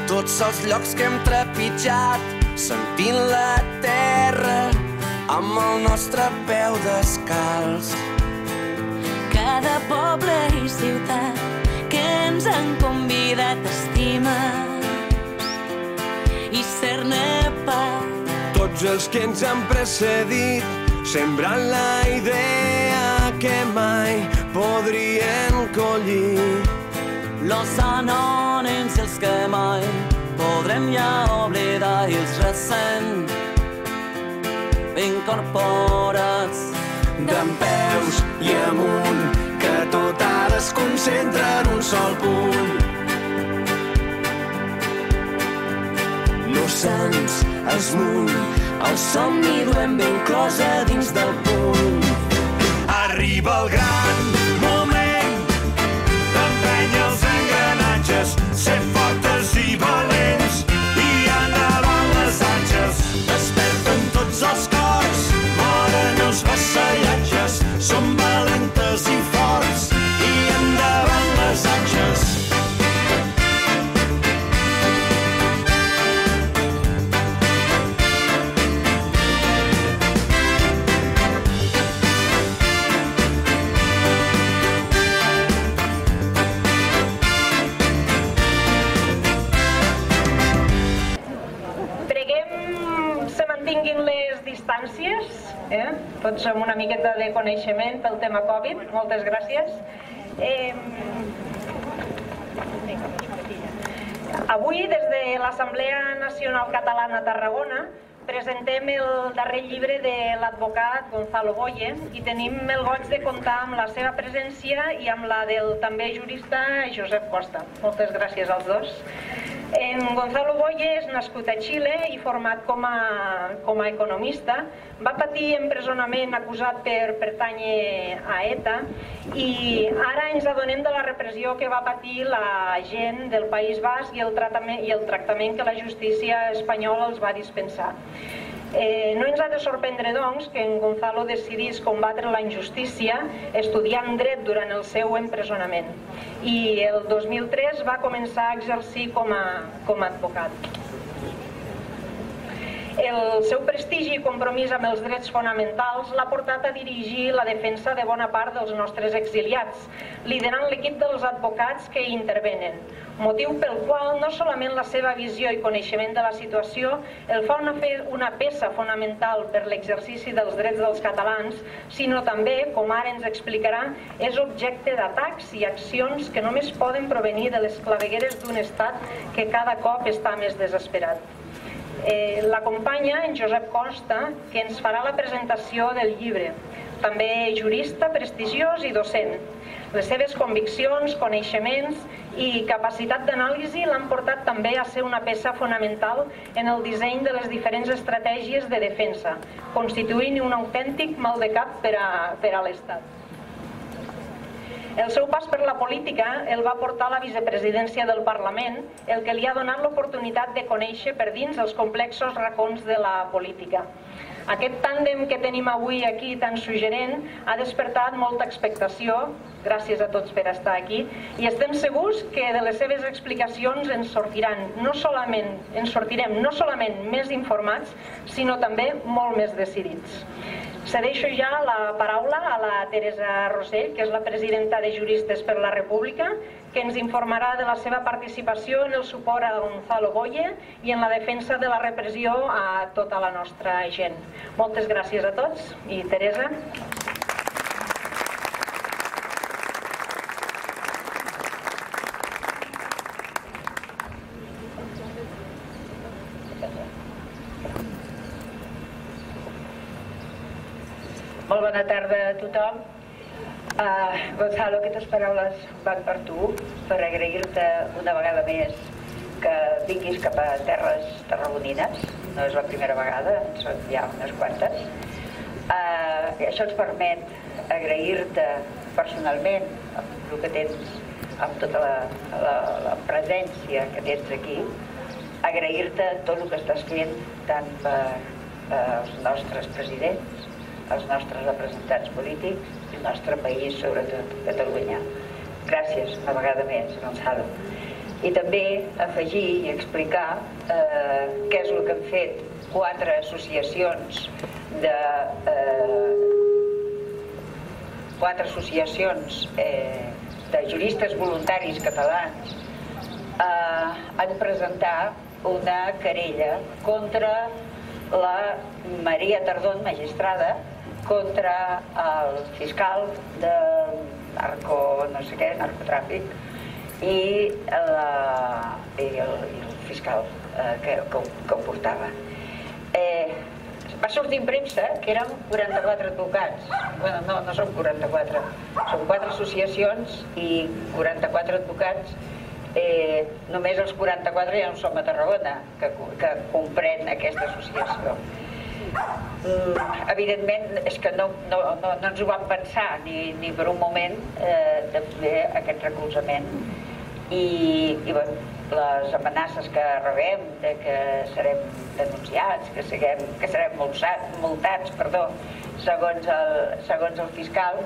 tots els llocs que hem trepitjat, sentint la terra amb el nostre peu descalç. Cada poble i ciutat que ens han convidat a estimar i ser-ne part. Tots els que ens han precedit, sembrant la idea que mai podrien collir. Los anònims i els que mai podrem ja oblidar i els recent incorporats. Dempeus i amunt, que tot ara es concentra en un sol punt. No se'ns esmuny, el somni duem ben closa dins del punt. Arriba el gran moment d'empènyer els engranatges, ser fortes i valents i endavant les atxes. Desperten tots els cors, moren els vassallatges, som valentes i forts i endavant les atxes. Tinguin les distàncies, tots amb una miqueta de coneixement pel tema Covid. Moltes gràcies. Avui, des de l'Assemblea Nacional Catalana Tarragona, presentem el darrer llibre de l'advocat Gonzalo Boye i tenim el goig de comptar amb la seva presència i amb la del també jurista Josep Costa. Moltes gràcies als dos. Gonzalo Boye és nascut a Xile i format com a economista. Va patir empresonament acusat per pertànyer a ETA i ara ens adonem de la repressió que va patir la gent del País Basc i el tractament que la justícia espanyola els va dispensar. No ens ha de sorprendre, doncs, que en Gonzalo decidís combatre la injustícia estudiant dret durant el seu empresonament i el 2003 va començar a exercir com a advocat. El seu prestigi i compromís amb els drets fonamentals l'ha portat a dirigir la defensa de bona part dels nostres exiliats, liderant l'equip dels advocats que hi intervenen, motiu pel qual no solament la seva visió i coneixement de la situació el fa una peça fonamental per l'exercici dels drets dels catalans, sinó també, com ara ens explicarà, és objecte d'atacs i accions que només poden provenir de les clavegueres d'un estat que cada cop està més desesperat. L'acompanya en Josep Costa, que ens farà la presentació del llibre. També jurista prestigiós i docent. Les seves conviccions, coneixements i capacitat d'anàlisi l'han portat també a ser una peça fonamental en el disseny de les diferents estratègies de defensa, constituint un autèntic maldecap per a l'Estat. El seu pas per la política el va portar a la vicepresidència del Parlament, el que li ha donat l'oportunitat de conèixer per dins els complexos racons de la política. Aquest tàndem que tenim avui aquí tan suggerent ha despertat molta expectació, gràcies a tots per estar aquí, i estem segurs que de les seves explicacions ens sortirem no solament més informats, sinó també molt més decidits. Cedeixo ja la paraula a la Teresa Rossell, que és la presidenta de Juristes per la República, que ens informarà de la seva participació en el suport a Gonzalo Boye i en la defensa de la repressió a tota la nostra gent. Moltes gràcies a tots i Teresa. Molt bona tarda a tothom. Gonzalo, aquestes paraules van per tu, per agrair-te una vegada més que vinguis cap a terres tarragonines. No és la primera vegada, en són ja unes quantes. Això ens permet agrair-te personalment amb el que tens, amb tota la presència que tens aquí, agrair-te tot el que estàs fent tant per als nostres presidents, els nostres representants polítics i el nostre país, sobretot Catalunya. Gràcies una vegada més, Gonzalo. I també afegir i explicar què és el que han fet 4 associacions de juristes voluntaris catalans han presentat una querella contra la Maria Tardón, magistrada, contra el fiscal de narcotràfic i el fiscal que ho portava. Va sortir en premsa que érem 44 advocats. Bueno, no som 44, som 4 associacions i 44 advocats. Només els 44 ja no som a Tarragona, que comprèn aquesta associació. Evidentment és que no ens ho vam pensar ni per un moment de fer aquest recolzament i les amenaces que rebem de que serem denunciats, que serem multats, segons el fiscal,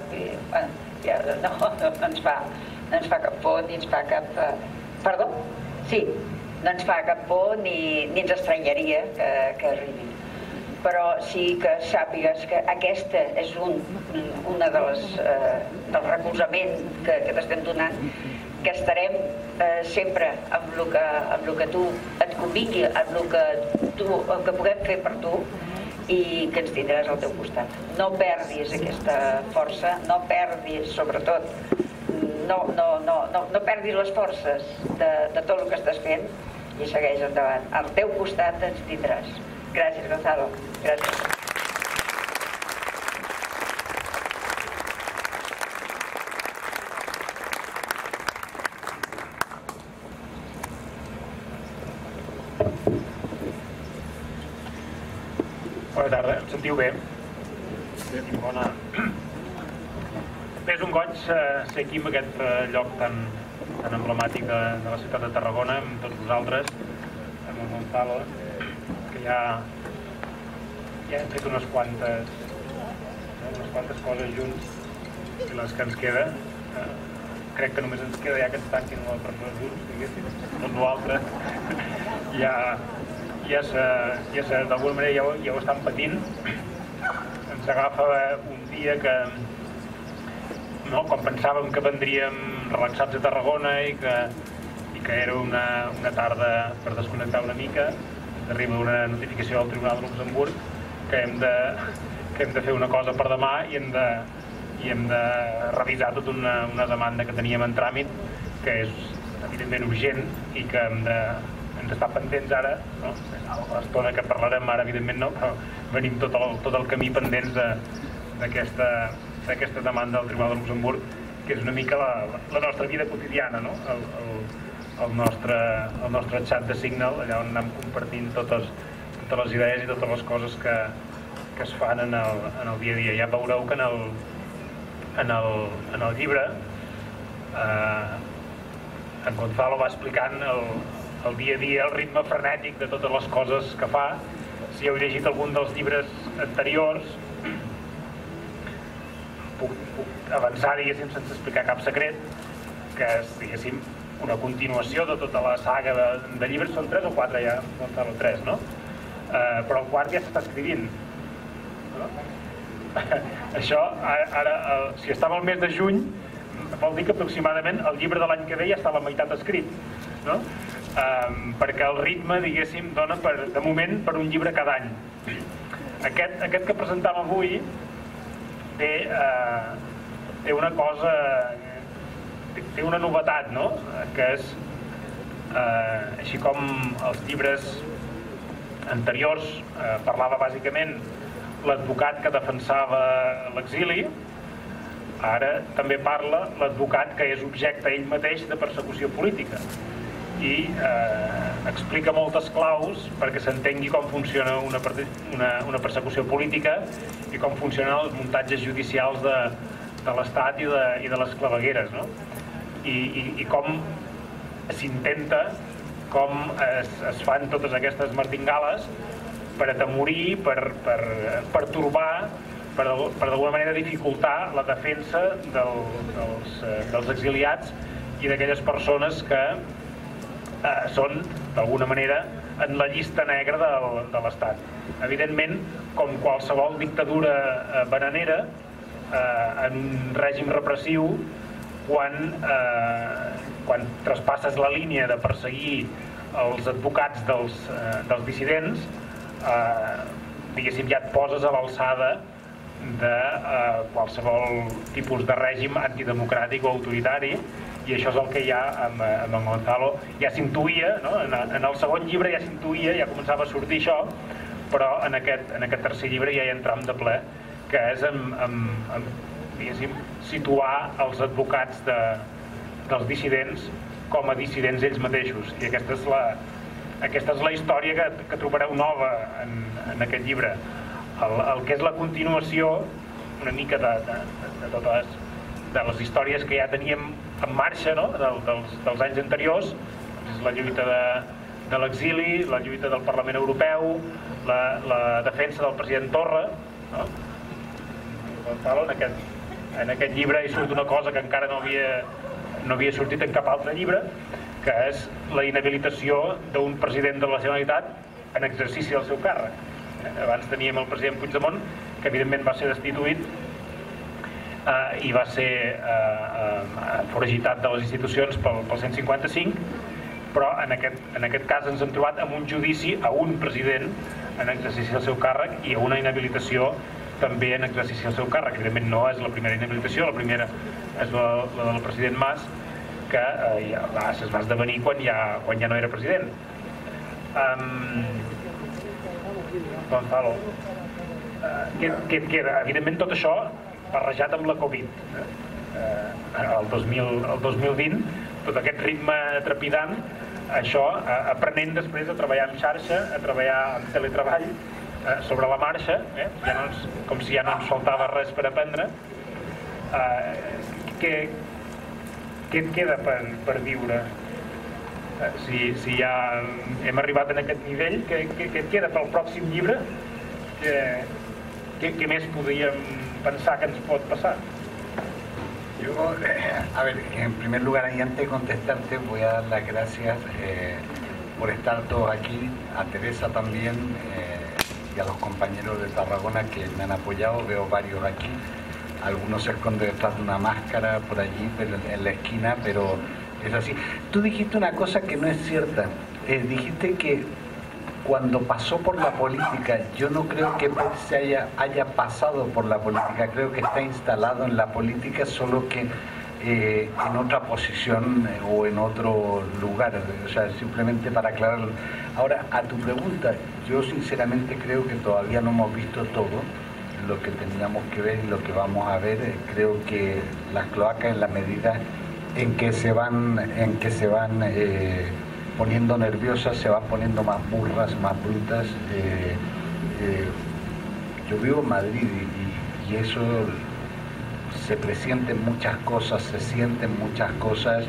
no ens fa cap por ni ens fa cap... Perdó? Sí, no ens fa cap por ni ens estranyaria que arribi. Però sí que sàpigues que aquesta és una del recolzament que t'estem donant, que estarem sempre amb el que tu et convingui, amb el que puguem fer per tu i que ens tindràs al teu costat. No perdis aquesta força, no perdis, sobretot, no perdis les forces de tot el que estàs fent i segueix endavant. Al teu costat ens tindràs. Gràcies, Gonzalo. Gràcies. Bona tarda, em sentiu bé? Bona. Bé, és un goig ser aquí en aquest lloc tan emblemàtic de la ciutat de Tarragona, amb tots vosaltres, amb el Gonzalo, que ja hem fet unes quantes coses junts i les que ens queda, crec que només ens queda ja que ens tanquin les persones junts, diguéssim, tot l'altre ja d'alguna manera ja ho estan patint. Ens agafa un dia que quan pensàvem que vendríem relaxats a Tarragona i que era una tarda per desconnectar una mica, arriba una notificació del Tribunal de Luxemburg que hem de fer una cosa per demà i hem de revisar tota una demanda que teníem en tràmit, que és evidentment urgent i que hem d'estar pendents ara, no? A l'estona que parlarem ara evidentment no, però venim tot el camí pendents d'aquesta demanda del Tribunal de Luxemburg, que és una mica la nostra vida quotidiana, no? El nostre xat de Signal, allà on anem compartint totes les idees i totes les coses que es fan en el dia a dia. Ja veureu que en el llibre en Gonzalo va explicant el dia a dia, el ritme frenètic de totes les coses que fa. Si heu llegit algun dels llibres anteriors, puc avançar, diguéssim, sense explicar cap secret, que és, diguéssim, una continuació de tota la saga de llibres. Són 3 o 4 ja, Gonzalo, 3, no? Però el quart ja s'està escrivint. Això, ara, si estava al mes de juny, vol dir que aproximadament el llibre de l'any que ve ja està a la meitat escrit, no? Perquè el ritme, diguéssim, dona de moment per un llibre cada any. Aquest que presentam avui té una cosa, té una novetat, no? Que és, així com els llibres anteriors parlava bàsicament l'advocat que defensava l'exili, ara també parla l'advocat que és objecte ell mateix de persecució política i explica moltes claus perquè s'entengui com funciona una persecució política i com funcionen els muntatges judicials de l'Estat i de les clavegueres, no? I com s'intenta, com es fan totes aquestes martingales per atemorir, per pertorbar, per d'alguna manera dificultar la defensa dels exiliats i d'aquelles persones que són, d'alguna manera, en la llista negra de l'Estat. Evidentment, com qualsevol dictadura bananera, en un règim repressiu, quan traspasses la línia de perseguir els advocats dels dissidents, diguéssim, ja et poses a l'alçada de qualsevol tipus de règim antidemocràtic o autoritari, i això és el que hi ha amb en Gonzalo. Ja s'intuïa, no? En el segon llibre ja s'intuïa, ja començava a sortir això, però en aquest tercer llibre ja hi entram de ple, que és diguéssim, situar els advocats dels dissidents com a dissidents ells mateixos, i aquesta és la història que trobareu nova en aquest llibre. El que és la continuació una mica de totes les històries que ja teníem en marxa, no? dels anys anteriors, és la lluita de l'exili, la lluita del Parlament Europeu, la defensa del president Torra, no? En aquest llibre hi surt una cosa que encara no havia sortit en cap altre llibre, que és la inhabilitació d'un president de la Generalitat en exercici del seu càrrec. Abans teníem el president Puigdemont, que evidentment va ser destituït i va ser foragitat de les institucions pel 155, però en aquest cas ens hem trobat amb un judici a un president en exercici del seu càrrec i a una inhabilitació també en exercici del seu càrrec. Evidentment no és la primera inhabilitació, la primera és la del president Mas, que es va esdevenir quan ja no era president. Gonzalo, què et queda? Evidentment tot això barrejat amb la Covid. El 2020, tot aquest ritme trepidant, això aprenent després a treballar en xarxa, a treballar en teletreball, sobre la marxa, com si ja no ens faltava res per aprendre. Què et queda per viure? Si ja hem arribat en aquest nivell, què et queda pel pròxim llibre? Què més podríem pensar que ens pot pasar? A ver, en primer lugar, y antes de contestarte, voy a dar las gracias por estar todos aquí, a Teresa también y a los compañeros de Tarragona que me han apoyado. Veo varios aquí, algunos se esconden detrás de una máscara por allí en la esquina, pero es así. Tú dijiste una cosa que no es cierta, dijiste que cuando pasó por la política, yo no creo que se haya pasado por la política, creo que está instalado en la política, solo que en otra posición o en otro lugar, o sea, simplemente para aclararlo. Ahora, a tu pregunta, yo sinceramente creo que todavía no hemos visto todo lo que teníamos que ver y lo que vamos a ver. Creo que las cloacas, en la medida en que se van poniendo nerviosas, se van poniendo más burras, más brutas. Yo vivo en Madrid y eso se presienten muchas cosas, se sienten muchas cosas.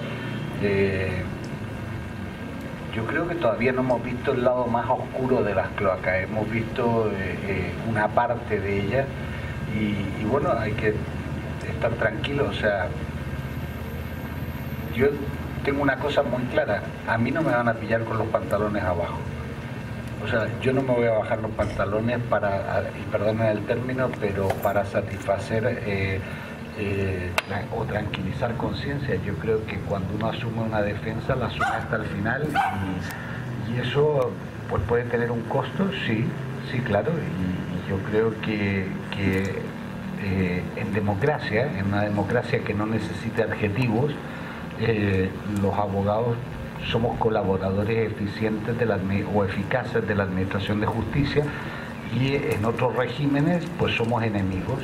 Yo creo que todavía no hemos visto el lado más oscuro de las cloacas, hemos visto una parte de ellas y bueno, hay que estar tranquilos. O sea, yo tengo una cosa muy clara, a mí no me van a pillar con los pantalones abajo. O sea, yo no me voy a bajar los pantalones y perdonen el término, pero para satisfacer o tranquilizar conciencia. Yo creo que cuando uno asume una defensa, la asume hasta el final y eso pues puede tener un costo, sí, claro, y yo creo que en democracia, en una democracia que no necesita adjetivos, los abogados somos colaboradores eficientes o eficaces de la administración de justicia y en otros regímenes pues somos enemigos.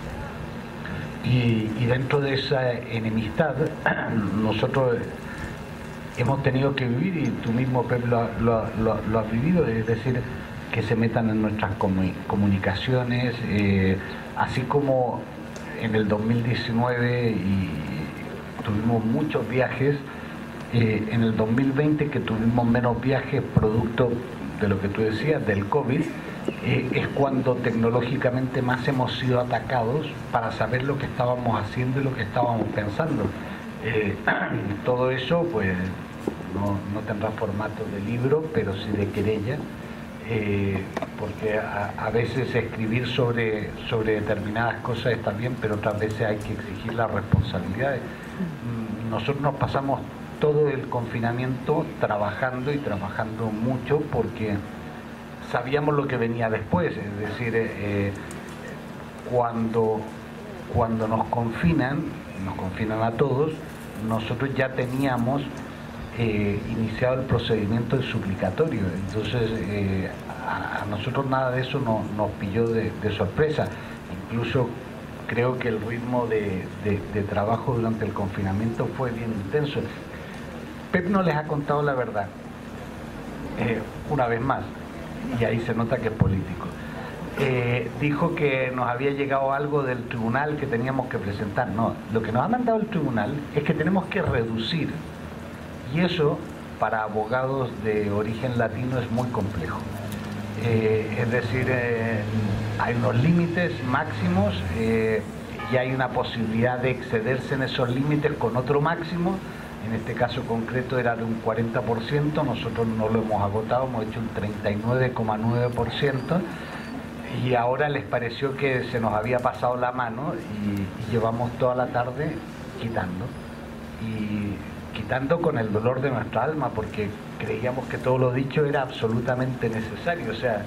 Y dentro de esa enemistad nosotros hemos tenido que vivir, y tú mismo, Pep, lo has vivido, es decir, que se metan en nuestras comunicaciones, así como en el 2019 y tuvimos muchos viajes, en el 2020 que tuvimos menos viajes producto de lo que tú decías, del COVID, es cuando tecnológicamente más hemos sido atacados para saber lo que estábamos haciendo y lo que estábamos pensando. Todo eso pues no tendrá formato de libro, pero sí de querella, porque a veces escribir sobre determinadas cosas está bien, pero otras veces hay que exigir las responsabilidades. Nosotros nos pasamos todo el confinamiento trabajando y trabajando mucho porque sabíamos lo que venía después, es decir, cuando nos confinan a todos, nosotros ya teníamos iniciado el procedimiento de suplicatorio, entonces a nosotros nada de eso nos pilló de sorpresa. Incluso creo que el ritmo de trabajo durante el confinamiento fue bien intenso. Pep no les ha contado la verdad, una vez más, y ahí se nota que es político. Dijo que nos había llegado algo del tribunal que teníamos que presentar. No, lo que nos ha mandado el tribunal es que tenemos que reducir, y eso para abogados de origen latino es muy complejo. Es decir, hay unos límites máximos y hay una posibilidad de excederse en esos límites con otro máximo. En este caso concreto era de un 40%, nosotros no lo hemos agotado, hemos hecho un 39,9%, y ahora les pareció que se nos había pasado la mano y llevamos toda la tarde quitando con el dolor de nuestra alma, porque creíamos que todo lo dicho era absolutamente necesario. O sea...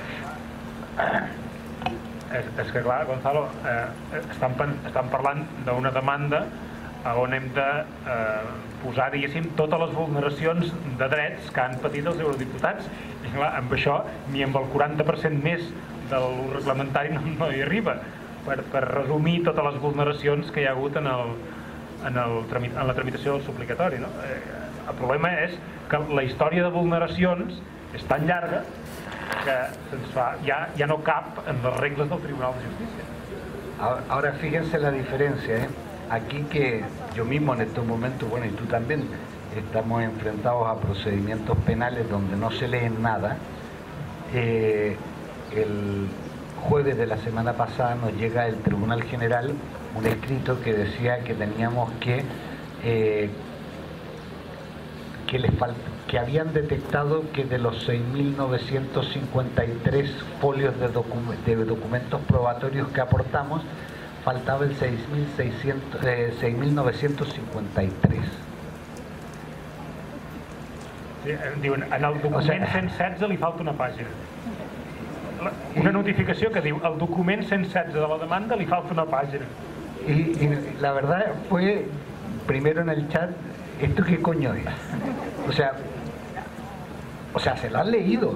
És que clar, Gonzalo, estan parlant d'una demanda on hem de posar, diguéssim, totes les vulneracions de drets que han patit els eurodiputats, i clar, amb això ni amb el 40% més del reglamentari no hi arriba per resumir totes les vulneracions que hi ha hagut en la tramitació del suplicatori, no? El problema és que la història de vulneracions és tan llarga que ya no cap en las reglas del Tribunal de Justicia. Ahora fíjense la diferencia, aquí que yo mismo en estos momentos, bueno, y tú también, estamos enfrentados a procedimientos penales donde no se leen nada. El jueves de la semana pasada nos llega del Tribunal General un escrito que decía que teníamos que habían detectado que de los 6.953 folios de documentos probatorios que aportamos, faltaba el 6.953. Sí, diuen, en el document 116 li falta una pàgina. Una notificació que diu, el document 116 de la demanda li falta una pàgina. Y la verdad fue, primero en el chat, ¿esto qué coño es? O sea, se lo han leído,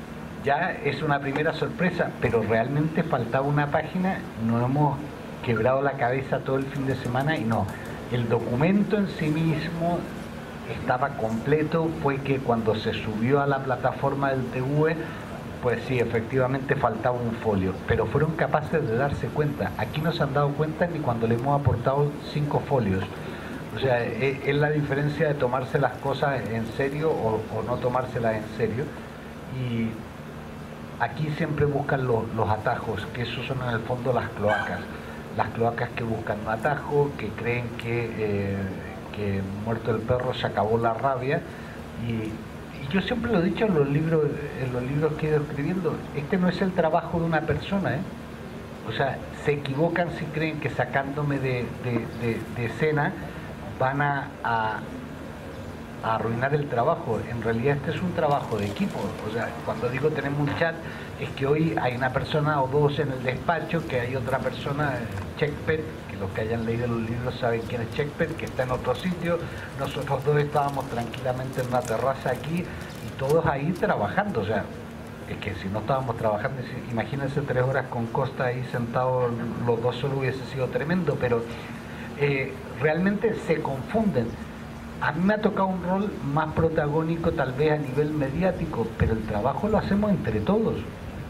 ya es una primera sorpresa, pero realmente faltaba una página. Nos hemos quebrado la cabeza todo el fin de semana y no, el documento en sí mismo estaba completo. Fue que cuando se subió a la plataforma del TV, pues sí, efectivamente faltaba un folio, pero fueron capaces de darse cuenta. Aquí no se han dado cuenta ni cuando le hemos aportado 5 folios. O sea, es la diferencia de tomarse las cosas en serio o no tomárselas en serio. Y aquí siempre buscan los atajos, que esos son en el fondo las cloacas. Las cloacas que buscan un atajo, que creen que muerto el perro se acabó la rabia. Y yo siempre lo he dicho en los libros que he ido escribiendo, este no es el trabajo de una persona, ¿eh? O sea, se equivocan si creen que sacándome de escena van a arruinar el trabajo. En realidad este es un trabajo de equipo. O sea, cuando digo tenemos un chat, es que hoy hay una persona o dos en el despacho, que hay otra persona, Checkpet, que los que hayan leído los libros saben quién es Checkpet, que está en otro sitio. Nosotros dos estábamos tranquilamente en una terraza aquí y todos ahí trabajando. O sea, es que si no estábamos trabajando, imagínense 3 horas con Costa ahí sentados los dos solo, hubiese sido tremendo, pero realmente se confunden. A mí me ha tocado un rol más protagónico tal vez a nivel mediático, pero el trabajo lo hacemos entre todos.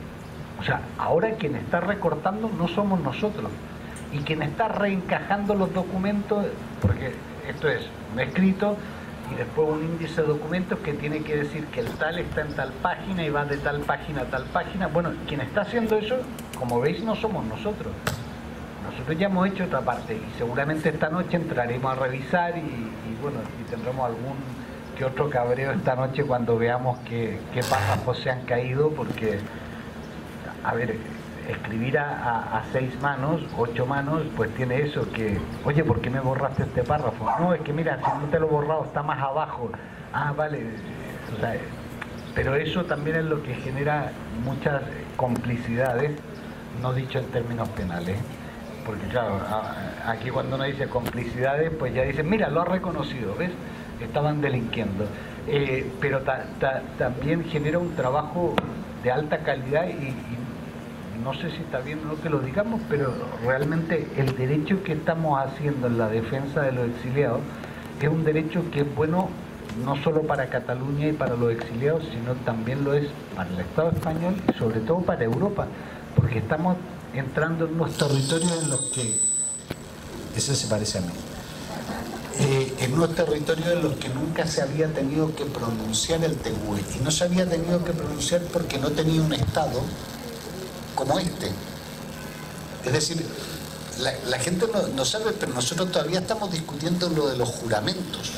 O sea, ahora quien está recortando no somos nosotros, y quien está reencajando los documentos, porque esto es un escrito y después un índice de documentos que tiene que decir que el tal está en tal página y va de tal página a tal página. Bueno, quien está haciendo eso, como veis, no somos nosotros. Nosotros ya hemos hecho otra parte y seguramente esta noche entraremos a revisar y bueno, y tendremos que otro cabreo esta noche cuando veamos qué párrafos se han caído, porque, a ver, escribir a 6 manos, 8 manos, pues tiene eso que, oye, ¿por qué me borraste este párrafo? No, es que mira, si no te lo he borrado está más abajo. Ah, vale. O sea, pero eso también es lo que genera muchas complicidades, no dicho en términos penales. Porque claro, aquí cuando uno dice complicidades, pues ya dicen, mira, lo ha reconocido, ¿ves? Estaban delinquiendo. Pero también genera un trabajo de alta calidad y no sé si está bien o no que lo digamos, pero realmente el derecho que estamos haciendo en la defensa de los exiliados es un derecho que es bueno no solo para Cataluña y para los exiliados, sino también lo es para el Estado español y sobre todo para Europa, porque estamos entrando en unos territorios en los que, eso se parece a mí, en unos territorios en los que nunca se había tenido que pronunciar el TGUE, y no se había tenido que pronunciar porque no tenía un Estado como este. Es decir, la gente no sabe, pero nosotros todavía estamos discutiendo lo de los juramentos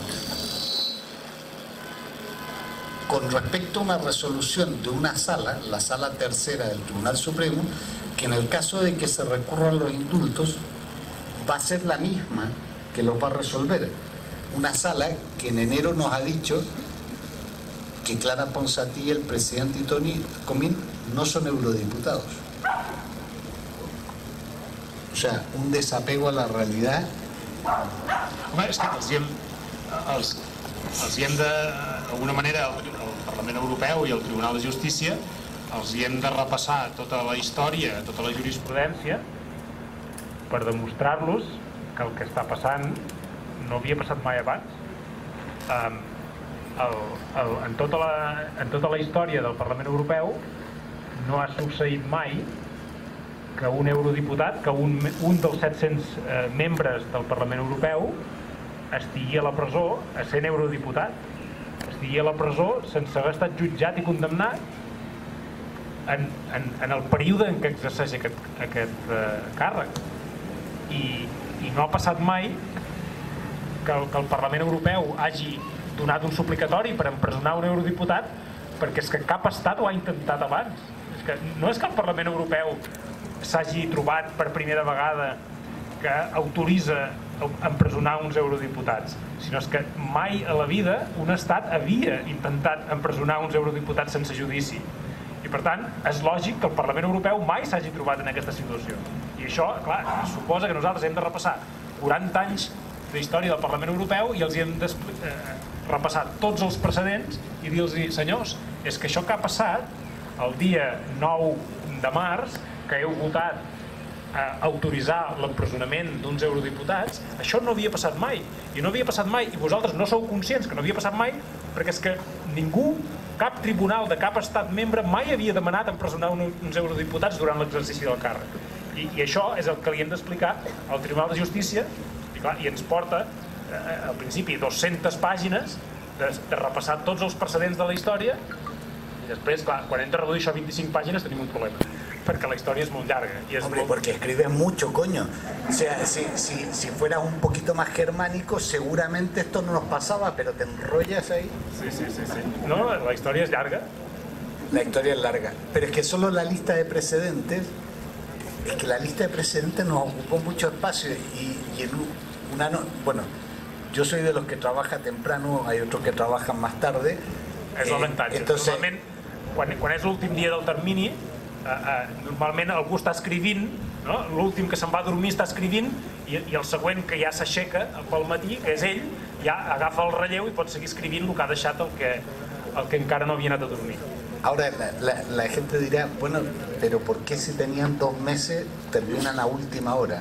con respecto a una resolución de una sala, la sala tercera del Tribunal Supremo, que en el caso de que se recurran los indultos va a ser la misma que los va a resolver. Una sala que en enero nos ha dicho que Clara Ponsatí y el presidente Toni Comín no son eurodiputados. O sea, un desapego a la realidad. Home, és que els hi hem de, d'alguna manera, el Parlament Europeu i el Tribunal de Justícia els hi hem de repassar tota la història, tota la jurisprudència per demostrar-los que el que està passant no havia passat mai abans. En tota la història del Parlament Europeu no ha succeït mai que un eurodiputat, que un dels 700 membres del Parlament Europeu estigui a la presó sent eurodiputat, estigui a la presó sense haver estat jutjat i condemnat en el període en què exerceix aquest càrrec. I no ha passat mai que el Parlament Europeu hagi donat un suplicatori per empresonar un eurodiputat, perquè és que cap estat ho ha intentat abans. No és que el Parlament Europeu s'hagi trobat per primera vegada que autoritza empresonar uns eurodiputats, sinó que mai a la vida un estat havia intentat empresonar uns eurodiputats sense judici. I per tant, és lògic que el Parlament Europeu mai s'hagi trobat en aquesta situació. I això, clar, suposa que nosaltres hem de repassar 40 anys de història del Parlament Europeu i els hem de repassar tots els precedents i dir-los, senyors, és que això que ha passat el dia 9 de març, que heu votat autoritzar l'empresonament d'uns eurodiputats, això no havia passat mai. I no havia passat mai, i vosaltres no sou conscients que no havia passat mai, perquè és que ningú, cap tribunal de cap estat membre mai havia demanat empresonar uns eurodiputats durant l'exercici del càrrec. I això és el que li hem d'explicar al Tribunal de Justícia, i ens porta, al principi, 200 pàgines de repassar tots els precedents de la història, i després, clar, quan hem de reduir això a 25 pàgines tenim un problema, perquè la història es muy larga. Hombre, porque escribes mucho, coño. O sea, si fueras un poquito más germánico, seguramente esto no nos pasaba, pero te enrollas ahí. Sí. No, la historia es larga. La historia es larga. Pero es que solo la lista de precedentes, nos ocupó mucho espacio y en bueno, yo soy de los que trabaja temprano, hay otros que trabajan más tarde. És l'avantatge. Normalment, quan és l'últim dia del termini, normalment algú està escrivint, l'últim que se'n va a dormir està escrivint i el següent que ja s'aixeca pel matí, que és ell, ja agafa el relleu i pot seguir escrivint el que ha deixat el que encara no havia anat a dormir. Ahora la gente dirá, bueno, pero ¿por qué si tenían 2 meses terminan a última hora?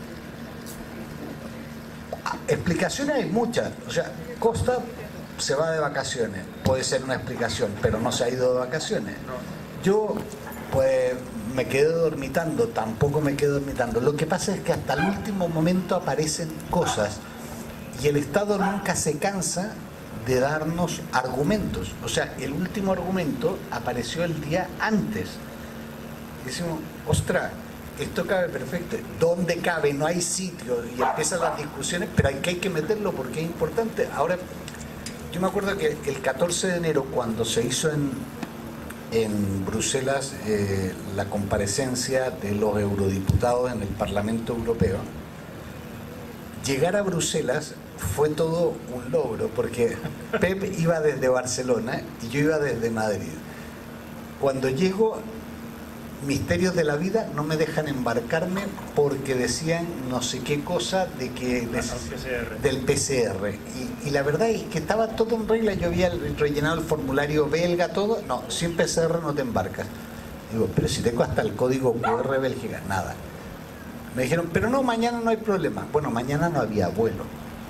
Explicaciones hay muchas. O sea, Costa se va de vacaciones, puede ser una explicación, pero no se ha ido de vacaciones. Yo, pues, me quedé dormitando, tampoco me quedé dormitando. Lo que pasa es que hasta el último momento aparecen cosas y el Estado nunca se cansa de darnos argumentos. O sea, el último argumento apareció el día antes. Decimos, ostras, esto cabe perfecto. ¿Dónde cabe? No hay sitio. Y empiezan las discusiones, pero hay que meterlo porque es importante. Ahora, yo me acuerdo que el 14 de enero, cuando se hizo en Bruselas la comparecencia de los eurodiputados en el Parlamento Europeo, llegar a Bruselas fue todo un logro, porque Pep iba desde Barcelona y yo iba desde Madrid. Cuando llego, misterios de la vida, no me dejan embarcarme porque decían no sé qué cosa del PCR. Y la verdad es que estaba todo en regla. Yo había rellenado el formulario belga, todo. No, sin PCR no te embarcas. Digo, pero si tengo hasta el código QR Bélgica, nada. Me dijeron, pero no, mañana no hay problema. Bueno, mañana no había vuelo.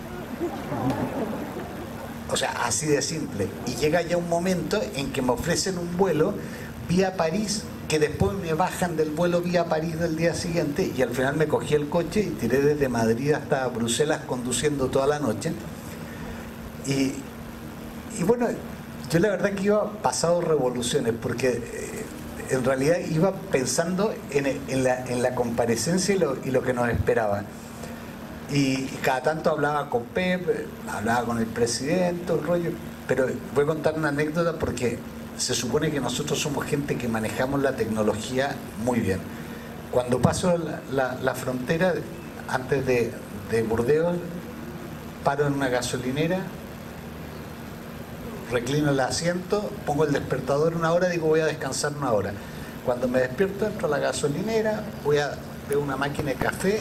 O sea, así de simple. Y llega ya un momento en que me ofrecen un vuelo vía París, que después me bajan del vuelo vía París del día siguiente, y al final me cogí el coche y tiré desde Madrid hasta Bruselas conduciendo toda la noche. Y bueno, yo la verdad que iba pasado revoluciones, porque en realidad iba pensando en la comparecencia y lo que nos esperaba. Y cada tanto hablaba con Pep, hablaba con el presidente, el rollo. Pero voy a contar una anécdota porque se supone que nosotros somos gente que manejamos la tecnología muy bien. Cuando paso la frontera, antes de Burdeos, paro en una gasolinera, reclino el asiento, pongo el despertador 1 hora, digo voy a descansar 1 hora. Cuando me despierto, entro a la gasolinera, veo una máquina de café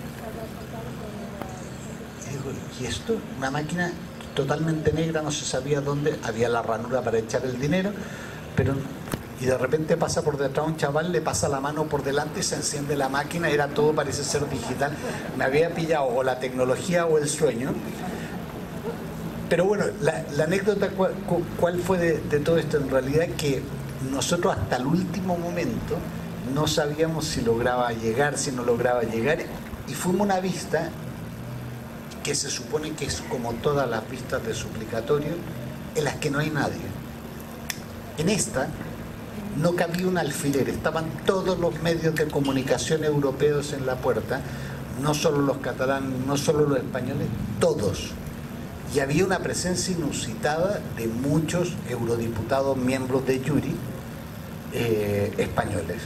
y digo, ¿y esto? Una máquina totalmente negra, no se sabía dónde, había la ranura para echar el dinero, y de repente pasa por detrás un chaval, le pasa la mano por delante y se enciende la máquina, era todo, parece ser digital. Me había pillado o la tecnología o el sueño. Pero bueno, la anécdota ¿cuál fue de todo esto? En realidad que nosotros hasta el último momento no sabíamos si lograba llegar, si no lograba llegar, y fuimos a una vista que se supone que es como todas las vistas de suplicatorio, en las que no hay nadie. En esta no cabía un alfiler, estaban todos los medios de comunicación europeos en la puerta, no solo los catalanes, no solo los españoles, todos. Y había una presencia inusitada de muchos eurodiputados, miembros de Yuri, españoles.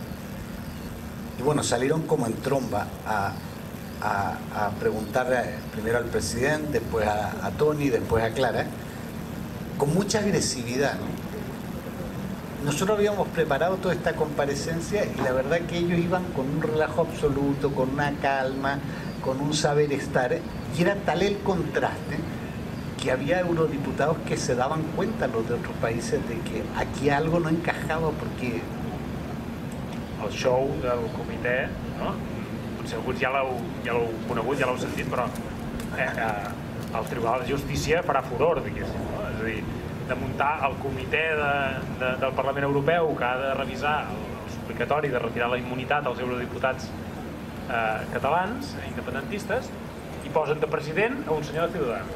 Y bueno, salieron como en tromba a preguntar primero al presidente, después a Tony, después a Clara, con mucha agresividad, ¿no? Nosotros habíamos preparado toda esta comparecencia y la verdad que ellos iban con un relajo absoluto, con una calma, con un saber estar, y era tal el contraste que había eurodiputados que se daban cuenta, los de otros países, de que aquí algo no encajaba, porque el show del comitè, no? Potser alguns ja l'heu conegut, ja l'heu sentit, però el Tribunal de Justícia farà furor, diguéssim, no? És a dir, de muntar el comitè del Parlament Europeu que ha de revisar el suplicatori de retirar la immunitat als eurodiputats catalans, independentistes, i posen de president a un senyor de Ciudadanos.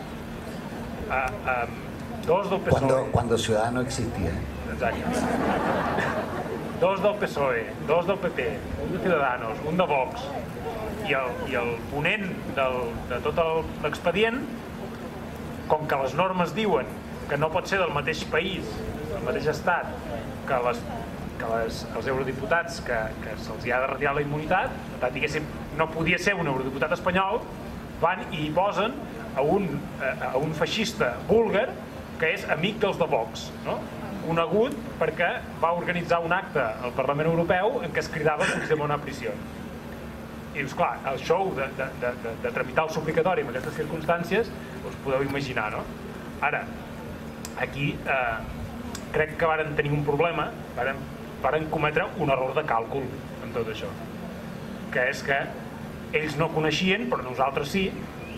Dos del PSOE. Cuando Ciudadano existía. Exacte. Dos del PSOE, dos del PP, un de Ciudadanos, un de Vox, i el ponent de tot l'expedient, com que les normes diuen que no pot ser del mateix país, del mateix estat, que els eurodiputats que se'ls ha de retirar la immunitat, per tant, diguéssim, no podia ser un eurodiputat espanyol, van i hi posen a un feixista búlgar que és amic dels de Vox, no? Conegut perquè va organitzar un acte al Parlament Europeu en què es cridava Puigdemont a prisió. I dius, clar, el show de tramitar el suplicatori en aquestes circumstàncies us podeu imaginar, no? Ara, aquí crec que varen tenir un problema, varen cometre un error de càlcul en tot això, que és que ells no coneixien, però nosaltres sí,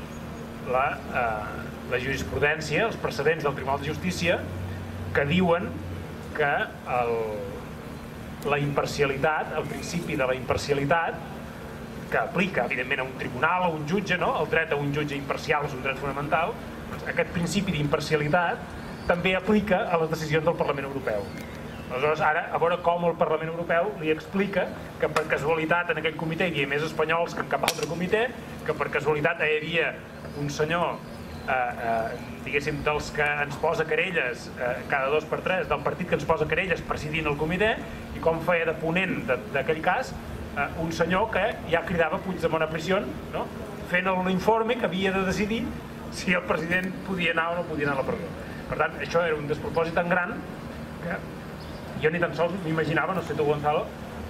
la jurisprudència, els precedents del Tribunal de Justícia, que diuen que la imparcialitat, el principi de la imparcialitat, que aplica, evidentment, a un tribunal, a un jutge, no? El dret a un jutge imparcial és un dret fonamental, doncs aquest principi d'imparcialitat també aplica a les decisions del Parlament Europeu. Aleshores, ara, a veure com el Parlament Europeu li explica que per casualitat en aquell comitè hi havia més espanyols que en cap altre comitè, que per casualitat hi havia un senyor diguéssim, dels que ens posa querelles cada 2 per 3, del partit que ens posa querelles presidint el comitè, i com feia de ponent d'aquell cas un senyor que ja cridava Puigdemont a prisió, no? Fent l'informe que havia de decidir si el president podia anar o no podia anar a la presó. Per tant, això era un despropòsit tan gran que jo ni tan sols m'imaginava, no sé tu, Gonzalo,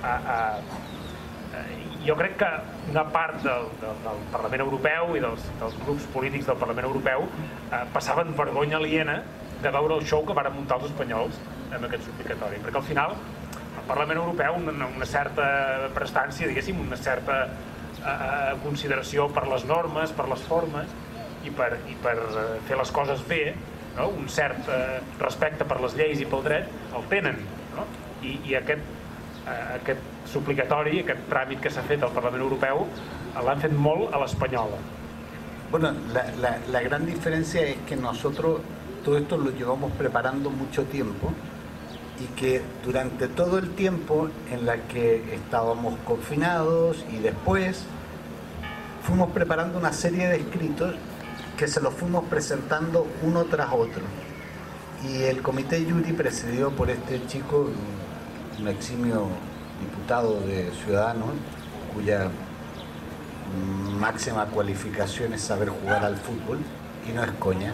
jo crec que una part del Parlament Europeu i dels grups polítics del Parlament Europeu passaven vergonya aliena de veure el show que van muntar els espanyols amb aquest suplicatori, perquè al final el Parlament Europeu una certa prestància, diguéssim, una certa consideració per les normes, per les formes i per fer les coses bé, no? Un cert respecte per les lleis i pel dret el tenen, no? I aquest suplicatori, aquest tràmit que s'ha fet al Parlament Europeu l'han fet molt a l'espanyola. Bueno, la gran diferencia es que nosotros todo esto lo llevamos preparando mucho tiempo y que durante todo el tiempo en la que estábamos confinados y después fuimos preparando una serie de escritos que se los fuimos presentando uno tras otro. Y el comité Yuri, presidido por este chico, un eximio diputado de Ciudadanos, cuya máxima cualificación es saber jugar al fútbol, y no es coña,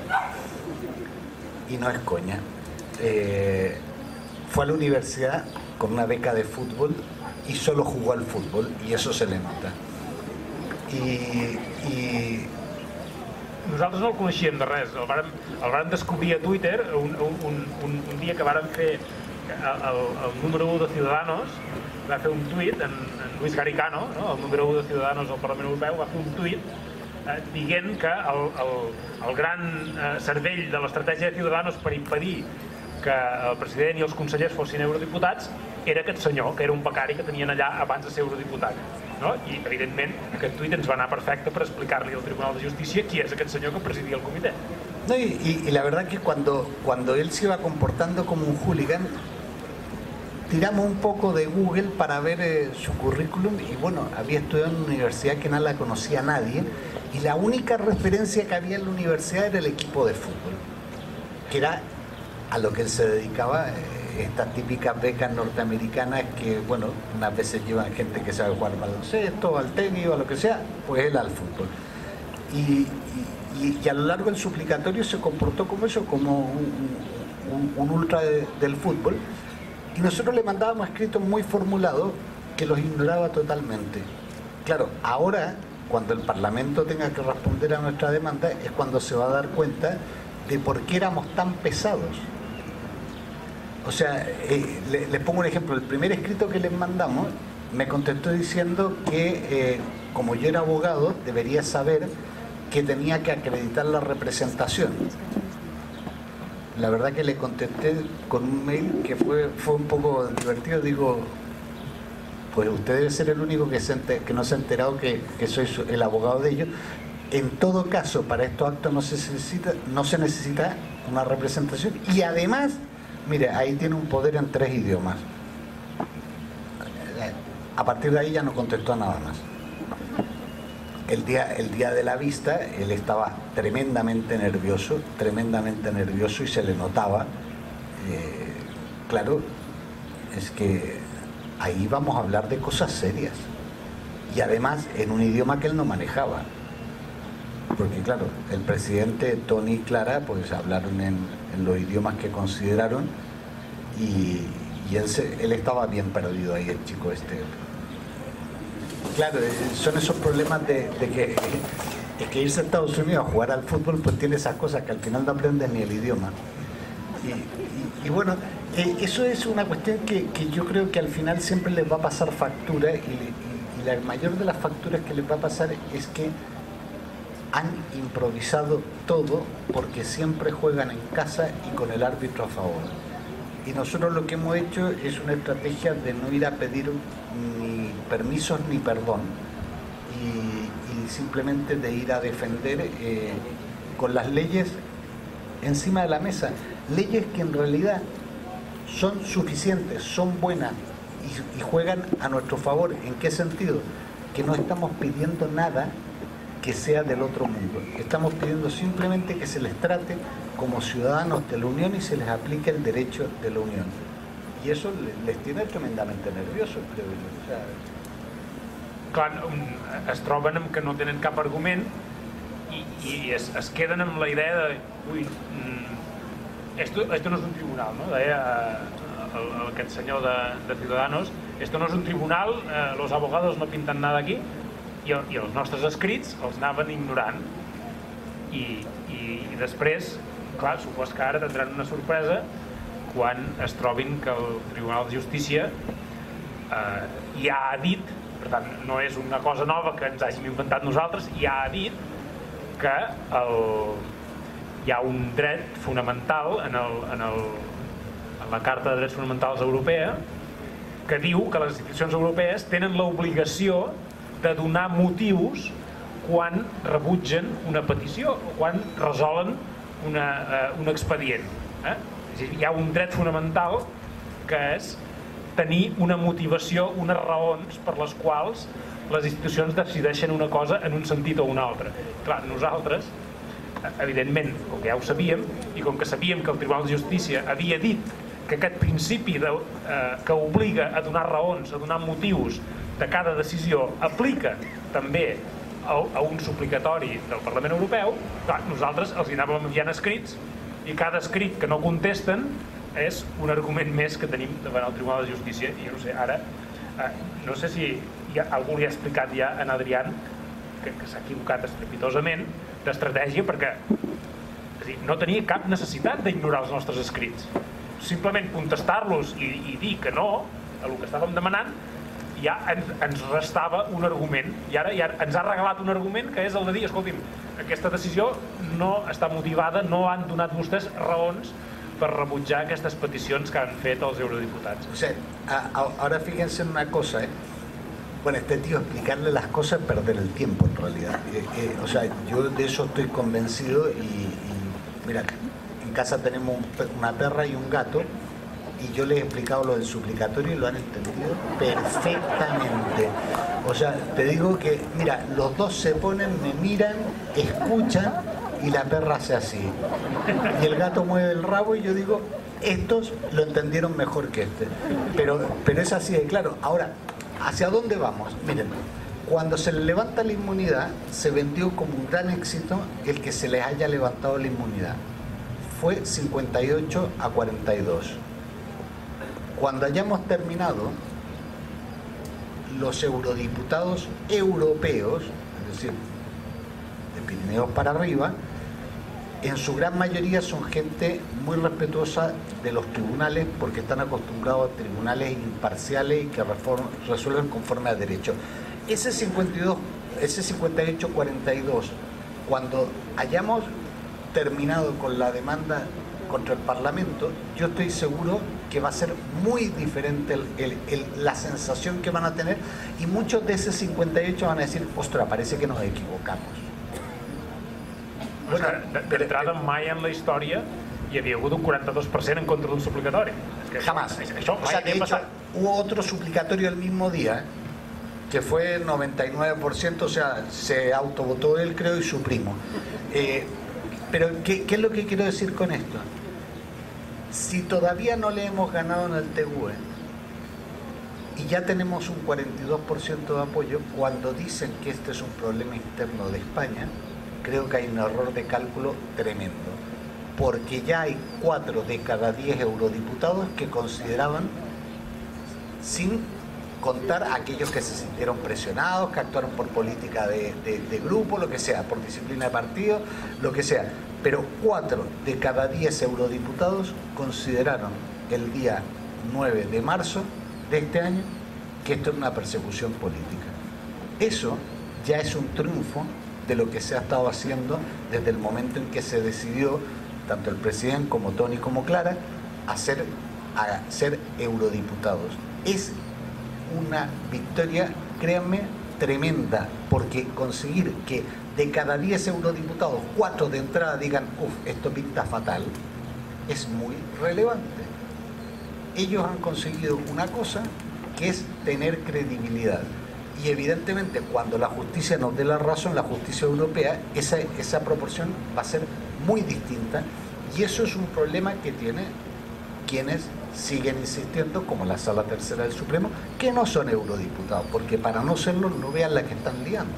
fue a la universidad con una beca de fútbol y solo jugó al fútbol, y eso se le nota. I nosaltres no el coneixíem de res, el vàrem descobrir a Twitter un dia que vàrem fer el número 1 de Ciudadanos, va fer un tuit, en Luis Garicano, no? El número 1 de Ciudadanos al Parlament Europeu, va fer un tuit dient que el gran cervell de l'estratègia de Ciudadanos per impedir que el president i els consellers fossin eurodiputats era aquest senyor, que era un becari que tenien allà abans de ser eurodiputat, no? I evidentment aquest tuit ens va anar perfecte per explicar-li al Tribunal de Justícia qui és aquest senyor que presidia el comitè. No, y la verdad que cuando él se iba comportando como un hooligan, tiramos un poco de Google para ver su currículum, y bueno, había estudiado en una universidad que no la conocía nadie, y la única referencia que había en la universidad era el equipo de fútbol, que era a lo que él se dedicaba, estas típicas becas norteamericanas que, bueno, unas veces llevan gente que sabe jugar al baloncesto, al tenis o a lo que sea, pues él al fútbol. Y a lo largo del suplicatorio se comportó como eso, como un ultra del fútbol, y nosotros le mandábamos escritos muy formulados que los ignoraba totalmente. Claro, ahora, cuando el Parlamento tenga que responder a nuestra demanda, es cuando se va a dar cuenta de por qué éramos tan pesados. O sea, les pongo un ejemplo. El primer escrito que les mandamos me contestó diciendo que como yo era abogado debería saber que tenía que acreditar la representación. La verdad que le contesté con un mail que fue un poco divertido. Digo, pues usted debe ser el único que no se ha enterado que soy el abogado de ellos. En todo caso, para estos actos no se necesita una representación, y además, mire, ahí tiene un poder en 3 idiomas. A partir de ahí ya no contestó nada más. El día de la vista, él estaba tremendamente nervioso, y se le notaba. Claro, es que ahí vamos a hablar de cosas serias, y además en un idioma que él no manejaba. Porque claro, el presidente, Tony y Clara, pues hablaron en los idiomas que consideraron, y él estaba bien perdido ahí, el chico este. Claro, son esos problemas de que irse a Estados Unidos a jugar al fútbol, pues tiene esas cosas que al final no aprendes ni el idioma. Y bueno, eso es una cuestión que yo creo que al final siempre les va a pasar factura, y la mayor de las facturas que les va a pasar es que han improvisado todo porque siempre juegan en casa y con el árbitro a favor. Y nosotros lo que hemos hecho es una estrategia de no ir a pedir ni permisos ni perdón, y simplemente de ir a defender con las leyes encima de la mesa. Leyes que en realidad son suficientes, son buenas y juegan a nuestro favor. ¿En qué sentido? Que no estamos pidiendo nada que sea del otro mundo. Estamos pidiendo simplemente que se les trate como ciudadanos de la Unión y se les aplique el derecho de la Unión. Y eso les tiene tremendamente nerviosos, creo yo. O sea, clar, es troben amb que no tenen cap argument i es queden amb la idea de ui, esto no és un tribunal, no? Deia aquest senyor de Ciudadanos, esto no és un tribunal, los abogados no pintan nada aquí, i els nostres escrits els anaven ignorant i després, clar, supos que ara tindran una sorpresa quan es trobin que el Tribunal de Justícia ja ha dit, per tant no és una cosa nova que ens hàgim inventat nosaltres, ja ha dit que hi ha un dret fonamental en la Carta de Drets Fonamentals Europea que diu que les institucions europees tenen l'obligació de donar motius quan rebutgen una petició o quan resolen un expedient. Hi ha un dret fonamental que és tenir una motivació, unes raons per les quals les institucions decideixen una cosa en un sentit o un altre. Clar, nosaltres, evidentment, com que ja ho sabíem, i com que sabíem que el Tribunal de Justícia havia dit que aquest principi que obliga a donar raons, a donar motius de cada decisió, aplica també a un suplicatori del Parlament Europeu, clar, nosaltres els hi anàvem enviant escrits i cada escrit que no contesten és un argument més que tenim davant el Tribunal de Justícia. I jo no sé, ara, no sé si algú li ha explicat ja a Adrián que s'ha equivocat estrepitosament d'estratègia perquè no tenia cap necessitat d'ignorar els nostres escrits. Simplement contestar-los i dir que no a el que estàvem demanant ja ens restava un argument i ara ja ens ha regalat un argument que és el de dir, escolti'm, aquesta decisió no està motivada, no han donat vostès raons per rebutjar aquestes peticions que han fet els eurodiputats. O sea, ahora fíjense en una cosa, bueno, este tío explicarle las cosas es perder el tiempo en realidad. O sea, yo de eso estoy convencido y mira, en casa tenemos una perra y un gato y yo les he explicado lo del suplicatorio y lo han entendido perfectamente. O sea, te digo que, mira, los dos se ponen, me miran, escuchan y la perra hace así. Y el gato mueve el rabo y yo digo, estos lo entendieron mejor que este. Pero es así de claro. Ahora, ¿hacia dónde vamos? Miren, cuando se le levanta la inmunidad, se vendió como un gran éxito el que se les haya levantado la inmunidad. Fue 58-42. Cuando hayamos terminado, los eurodiputados europeos, es decir, de Pirineos para arriba, en su gran mayoría son gente muy respetuosa de los tribunales porque están acostumbrados a tribunales imparciales y que resuelven conforme a derecho. Ese 58-42, cuando hayamos terminado con la demanda contra el Parlamento, yo estoy seguro que va a ser muy diferente la sensación que van a tener y muchos de ese 58 van a decir, ostras, parece que nos equivocamos. Bueno, d'entrada mai en la història hi havia hagut un 42% en contra d'un suplicatori. Jamás. O sea, de hecho, hubo otro suplicatorio el mismo día que fue 99%, o sea, se autovotó él, creo, y su primo. Pero, ¿qué es lo que quiero decir con esto? Si todavía no le hemos ganado en el TUE y ya tenemos un 42% de apoyo, cuando dicen que este es un problema interno de España, creo que hay un error de cálculo tremendo, porque ya hay 4 de cada 10 eurodiputados que consideraban, sin contar a aquellos que se sintieron presionados, que actuaron por política de grupo, lo que sea, por disciplina de partido, lo que sea, pero 4 de cada 10 eurodiputados consideraron el día 9 de marzo de este año que esto es una persecución política. Eso ya es un triunfo de lo que se ha estado haciendo desde el momento en que se decidió, tanto el presidente como Tony como Clara, a ser eurodiputados. Es una victoria, créanme, tremenda, porque conseguir que de cada 10 eurodiputados, 4 de entrada digan, esto pinta fatal, es muy relevante. Ellos han conseguido una cosa que es tener credibilidad. Y evidentemente cuando la justicia nos dé la razón, la justicia europea, esa proporción va a ser muy distinta, y eso es un problema que tiene quienes siguen insistiendo, como la Sala Tercera del Supremo, que no son eurodiputados, perquè para no serlo no vean la que estan liant.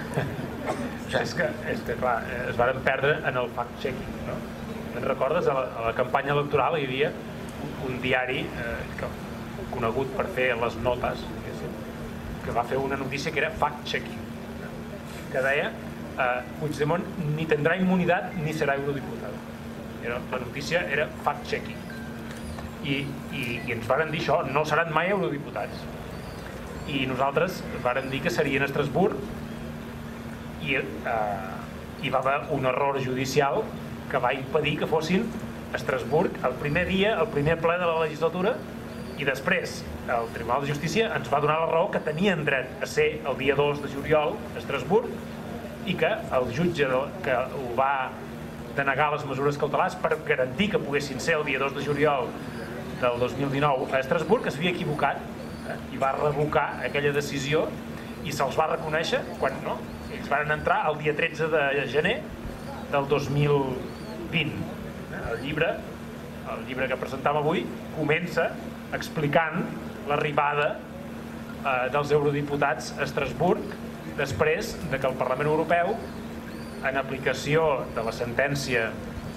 O sigui, és que clar, es varen perdre en el fact-checking, no? Te'n recordes? A la campanya electoral hi havia un diari conegut per fer les notes, que va fer una notícia que era fact-checking, que deia Puigdemont ni tendrà immunitat ni serà eurodiputat. La notícia era fact-checking. I ens varen dir això, no seran mai eurodiputats. I nosaltres varen dir que serien a Estrasburg, i va haver un error judicial que va impedir que fossin a Estrasburg el primer dia, el primer ple de la legislatura, i després el Tribunal de Justícia ens va donar la raó que tenien dret a ser el dia 2 de juliol a Estrasburg, i que el jutge que ho va denegar les mesures cautelars per garantir que poguessin ser el dia 2 de juliol del 2019 a Estrasburg s'havia equivocat, i va revocar aquella decisió, i se'ls va reconèixer quan no, ells van entrar el dia 13 de gener del 2020. El llibre que presentem avui comença explicant l'arribada dels eurodiputats a Estrasburg després de que el Parlament Europeu, en aplicació de la sentència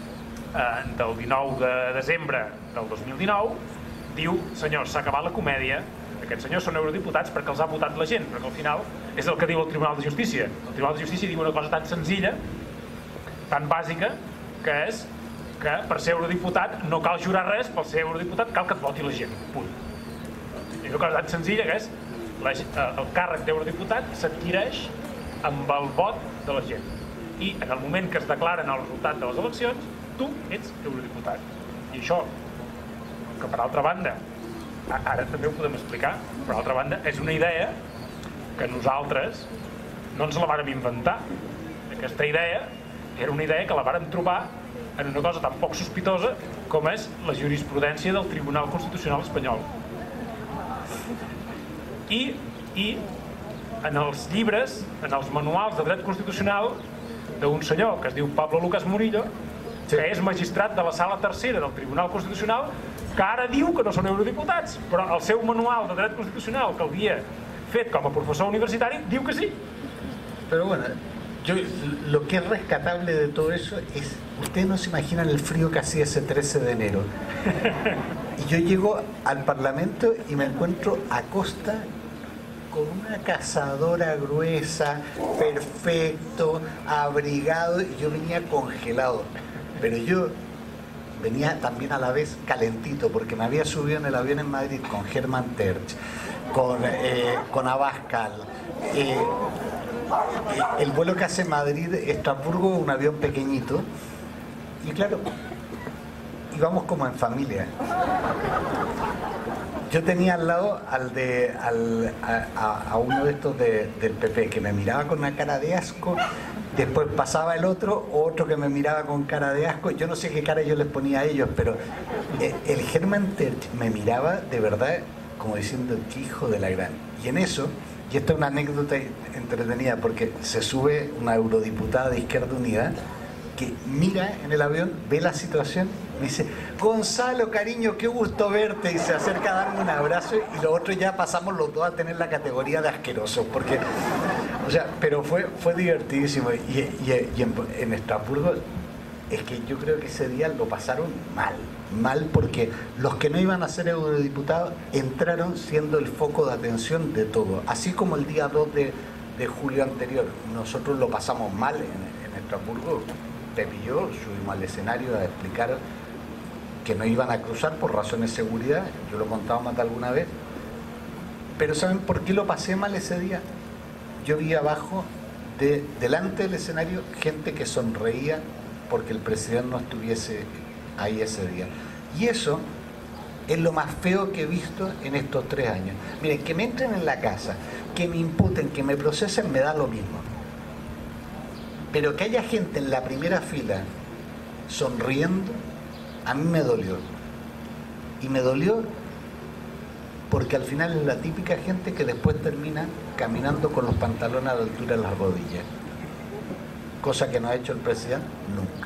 del 19 de desembre del 2019, diu, senyors, s'ha acabat la comèdia, aquests senyors són eurodiputats perquè els ha votat la gent, perquè al final és el que diu el Tribunal de Justícia. El Tribunal de Justícia diu una cosa tan senzilla, tan bàsica, que és que per ser eurodiputat no cal jurar res, per ser eurodiputat cal que et voti la gent, punt. És una cosa tan senzilla que és el càrrec d'eurodiputat s'adquireix amb el vot de la gent, i en el moment que es declaren el resultat de les eleccions tu ets eurodiputat. I això, que per altra banda ara també ho podem explicar, per altra banda és una idea que nosaltres no ens la vàrem inventar. Aquesta idea era una idea que la vàrem trobar en una cosa tan poc sospitosa com és la jurisprudència del Tribunal Constitucional espanyol. I en els llibres, en els manuals de dret constitucional d'un senyor que es diu Pablo Lucas Murillo, que és magistrat de la Sala Tercera del Tribunal Constitucional, que ara diu que no són eurodiputats, però el seu manual de dret constitucional que havia fet com a professor universitari diu que sí. Pero bueno, lo que es rescatable de todo eso es, ustedes no se imaginan el frío que hacía ese 13 de enero. Y yo llego al Parlamento y me encuentro a Costa con una cazadora gruesa, perfecto, abrigado, y yo venía congelado. Pero yo venía también a la vez calentito, porque me había subido en el avión en Madrid con Germán Terch, con Abascal. El vuelo que hace Madrid-Estrasburgo, un avión pequeñito, y claro, íbamos como en familia. Yo tenía al lado a uno de estos del PP que me miraba con una cara de asco, después pasaba el otro que me miraba con cara de asco. Yo no sé qué cara yo les ponía a ellos, pero el Germán Terch me miraba de verdad como diciendo, qué hijo de la gran. Y en eso, y esta es una anécdota entretenida, porque se sube una eurodiputada de Izquierda Unida que mira en el avión, ve la situación, me dice, Gonzalo, cariño, qué gusto verte, y se acerca a darme un abrazo, y los otros ya pasamos los dos a tener la categoría de asquerosos, porque, o sea, pero fue divertidísimo. Y en Estrasburgo, es que yo creo que ese día lo pasaron mal, porque los que no iban a ser eurodiputados entraron siendo el foco de atención de todo, así como el día 2 de julio anterior. Nosotros lo pasamos mal en Estrasburgo. Pep y yo subimos al escenario a explicar que no iban a cruzar por razones de seguridad. Yo lo contaba más de alguna vez. Pero ¿saben por qué lo pasé mal ese día? Yo vi abajo, delante del escenario, gente que sonreía porque el presidente no estuviese ahí ese día. Y eso es lo más feo que he visto en estos 3 años. Miren, que me entren en la casa, que me imputen, que me procesen, me da lo mismo. Pero que haya gente en la primera fila sonriendo, a mí me dolió. Y me dolió porque al final es la típica gente que después termina caminando con los pantalones a la altura de las rodillas, cosa que no ha hecho el presidente nunca.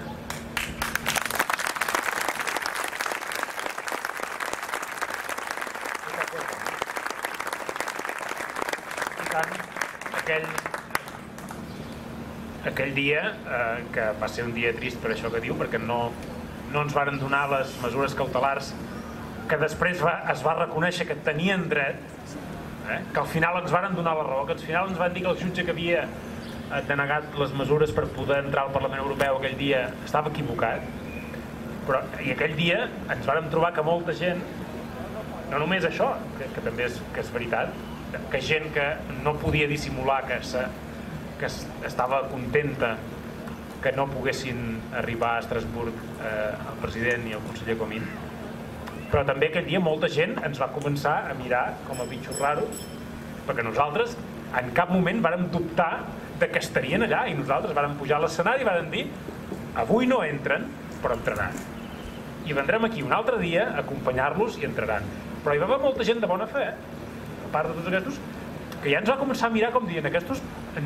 Aquell dia, que va ser un dia trist per això que diu, perquè no ens varen donar les mesures cautelars que després es va reconèixer que tenien dret, que al final ens varen donar la raó, que al final ens van dir que el jutge que havia denegat les mesures per poder entrar al Parlament Europeu aquell dia estava equivocat, i aquell dia ens vàrem trobar que molta gent, no només això, que també és veritat, que gent que no podia dissimular que estava contenta que no poguessin arribar a Estrasburg el president i el conseller Comín, però també aquell dia molta gent ens va començar a mirar com a bitxos raros, perquè nosaltres en cap moment vàrem dubtar de que estarien allà, i nosaltres vàrem pujar a l'escenari i vàrem dir: avui no entren, però entraran, i vendrem aquí un altre dia a acompanyar-los i entraran. Però hi va haver molta gent de bona fe, a part de tots aquests, que ja ens va començar a mirar com dient: aquests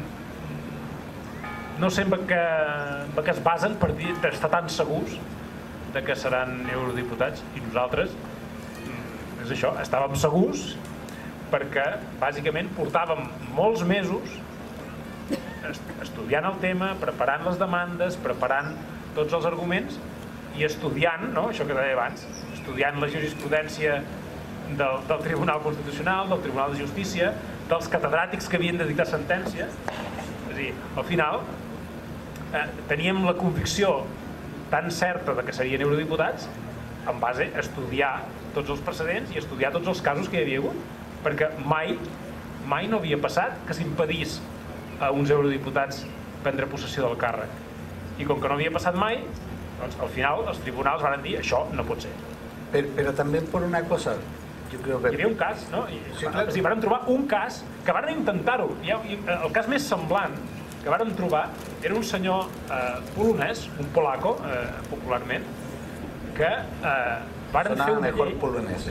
no sé en què es basen per estar tan segurs de que seran eurodiputats, i nosaltres és això, estàvem segurs perquè bàsicament portàvem molts mesos estudiant el tema, preparant les demandes, preparant tots els arguments i estudiant, no? Això que deia abans, estudiant la jurisprudència del Tribunal Constitucional, del Tribunal de Justícia, dels catedràtics que havien de dictar sentència. És a dir, al final teníem la convicció tan certa de que serien eurodiputats en base a estudiar tots els precedents i estudiar tots els casos que hi havia hagut, perquè mai no havia passat que s'impedís a uns eurodiputats prendre possessió del càrrec, i com que no havia passat mai, doncs al final els tribunals van dir: això no pot ser. Pero también por una cosa, yo creo que... Hi havia un cas, no? Sí, clar. O sigui, vàrem trobar un cas que varen intentar-ho. El cas més semblant que vàrem trobar era un senyor polonès, un polaco, popularment, que varen fer una llei... polonès.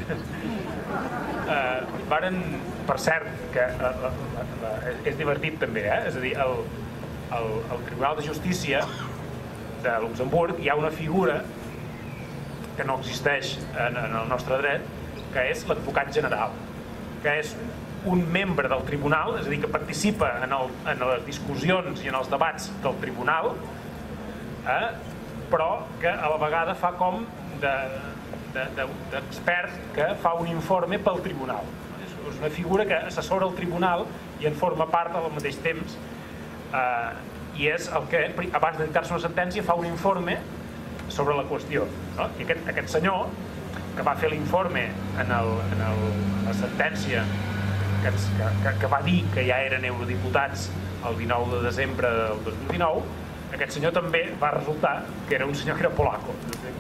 Per cert, que és divertit també, és a dir, al Tribunal de Justícia de Luxemburg hi ha una figura que no existeix en el nostre dret, que és l'advocat general, que és un membre del tribunal, és a dir, que participa en les discussions i en els debats del tribunal, però que a la vegada fa com d'expert que fa un informe pel tribunal. És una figura que assessora el tribunal i en forma part al mateix temps, i és el que, abans de dictar-se una sentència, fa un informe sobre la qüestió. I aquest senyor, que va fer l'informe en la sentència que va dir que ja eren eurodiputats el 19 de desembre del 2019, aquest senyor també va resultar que era un senyor que era polaco.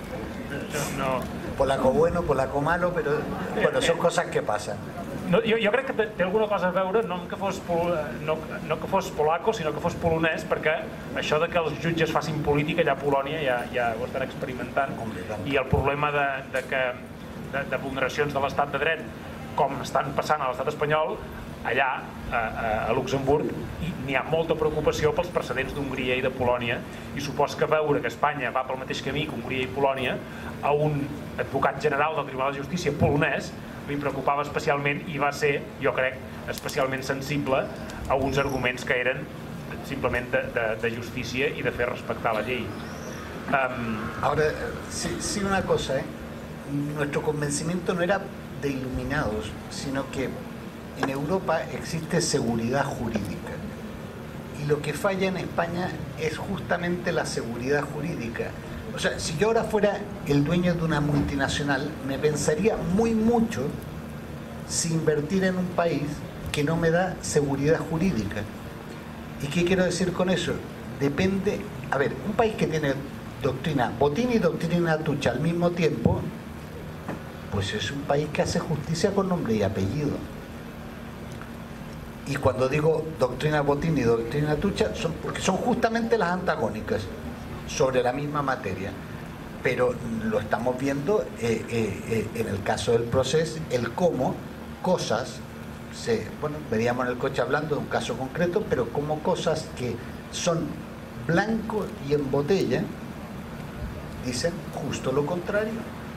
Polaco bueno, polaco malo, pero bueno, son cosas que pasan. Jo crec que té alguna cosa a veure, no que fos polaco, sinó que fos polonès, perquè això de que els jutges facin política allà a Polònia ja ho estan experimentant, i el problema de vulneracions de l'estat de dret, com estan passant a l'estat espanyol, allà a Luxemburg n'hi ha molta preocupació pels precedents d'Hongria i de Polònia, i supos que veure que Espanya va pel mateix camí que Hongria i Polònia, a un advocat general del Tribunal de Justícia polonès li preocupava especialment, i va ser, jo crec, especialment sensible a uns arguments que eren simplement de justícia i de fer respectar la llei. Ahora, sí una cosa, nuestro convencimiento no era de iluminados, sino que en Europa existe seguridad jurídica, y lo que falla en España es justamente la seguridad jurídica. O sea, si yo ahora fuera el dueño de una multinacional, me pensaría muy mucho si invertir en un país que no me da seguridad jurídica. ¿Y qué quiero decir con eso? Depende, a ver, un país que tiene doctrina Botín y doctrina Atucha al mismo tiempo, pues es un país que hace justicia con nombre y apellido. Y cuando digo doctrina Botín y doctrina Atucha, porque son justamente las antagónicas sobre la misma materia. Pero lo estamos viendo en el caso del proceso, el cómo cosas, bueno, veníamos en el coche hablando de un caso concreto, pero como cosas que son blanco y en botella, dicen justo lo contrario,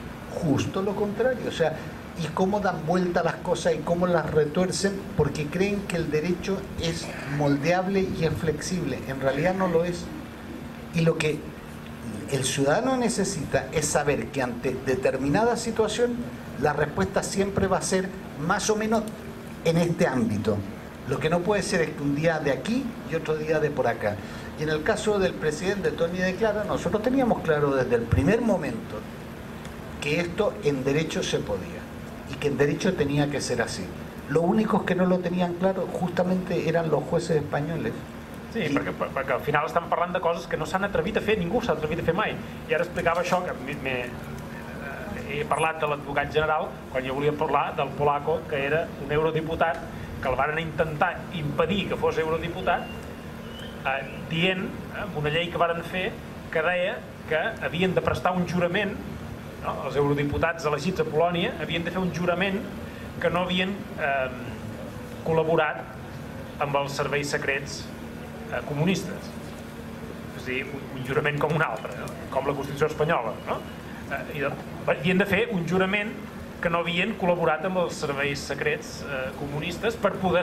o sea, y cómo dan vuelta las cosas y cómo las retuercen porque creen que el derecho es moldeable y es flexible. En realidad no lo es. Y lo que el ciudadano necesita es saber que ante determinada situación la respuesta siempre va a ser más o menos en este ámbito. Lo que no puede ser es que un día de aquí y otro día de por acá. Y en el caso del presidente Tony de Clara, nosotros teníamos claro desde el primer momento que esto en derecho se podía y que en derecho tenía que ser así. Los únicos que no lo tenían claro justamente eran los jueces españoles. Sí, perquè al final estan parlant de coses que no s'han atrevit a fer, ningú s'ha atrevit a fer mai. I ara explicava això, que he parlat de l'advocat general quan jo volia parlar del polaco, que era un eurodiputat, que el van intentar impedir que fos eurodiputat, dient, amb una llei que varen fer, que deia que havien de prestar un jurament, els eurodiputats elegits a Polònia havien de fer un jurament que no havien col·laborat amb els serveis secrets comunistes. És a dir, un jurament com un altre, com la Constitució espanyola. Havien de fer un jurament que no havien col·laborat amb els serveis secrets comunistes per poder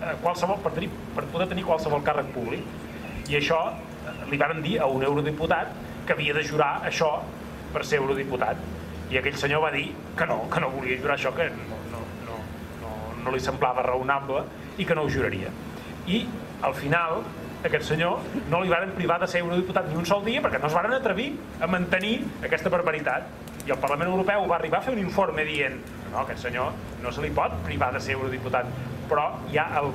tenir qualsevol càrrec públic. I això li van dir a un eurodiputat que havia de jurar això per ser eurodiputat. I aquell senyor va dir que no volia jurar això, que no li semblava raonable i que no ho juraria. I al final aquest senyor no li van privar de ser eurodiputat ni un sol dia perquè no es van atrevir a mantenir aquesta barbaritat. I el Parlament Europeu va arribar a fer un informe dient que no, aquest senyor no se li pot privar de ser eurodiputat. Però ja els